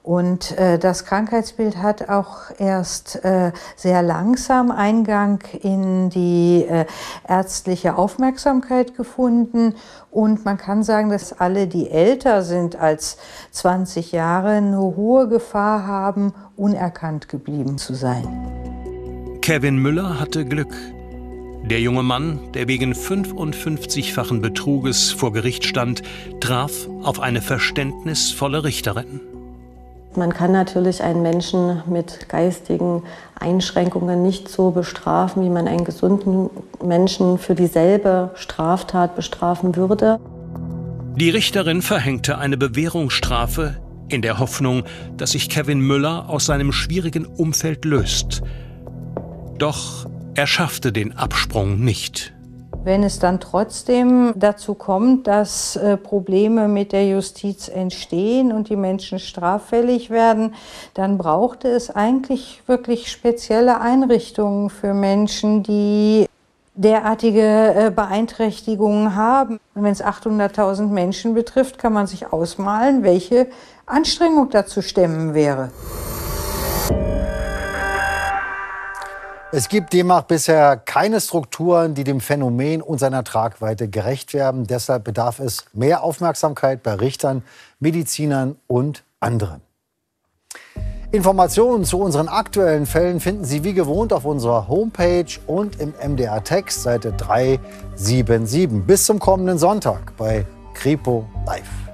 Und das Krankheitsbild hat auch erst sehr langsam Eingang in die ärztliche Aufmerksamkeit gefunden. Und man kann sagen, dass alle, die älter sind als 20 Jahre, eine hohe Gefahr haben, unerkannt geblieben zu sein. Kevin Müller hatte Glück. Der junge Mann, der wegen 55-fachen Betruges vor Gericht stand, traf auf eine verständnisvolle Richterin. Man kann natürlich einen Menschen mit geistigen Einschränkungen nicht so bestrafen, wie man einen gesunden Menschen für dieselbe Straftat bestrafen würde. Die Richterin verhängte eine Bewährungsstrafe in der Hoffnung, dass sich Kevin Müller aus seinem schwierigen Umfeld löst. Doch er schaffte den Absprung nicht. Wenn es dann trotzdem dazu kommt, dass Probleme mit der Justiz entstehen und die Menschen straffällig werden, dann brauchte es eigentlich wirklich spezielle Einrichtungen für Menschen, die derartige Beeinträchtigungen haben. Und wenn es 800.000 Menschen betrifft, kann man sich ausmalen, welche Anstrengung da zu stemmen wäre. Es gibt demnach bisher keine Strukturen, die dem Phänomen und seiner Tragweite gerecht werden. Deshalb bedarf es mehr Aufmerksamkeit bei Richtern, Medizinern und anderen. Informationen zu unseren aktuellen Fällen finden Sie wie gewohnt auf unserer Homepage und im MDR Text, Seite 377. Bis zum kommenden Sonntag bei Kripo Live.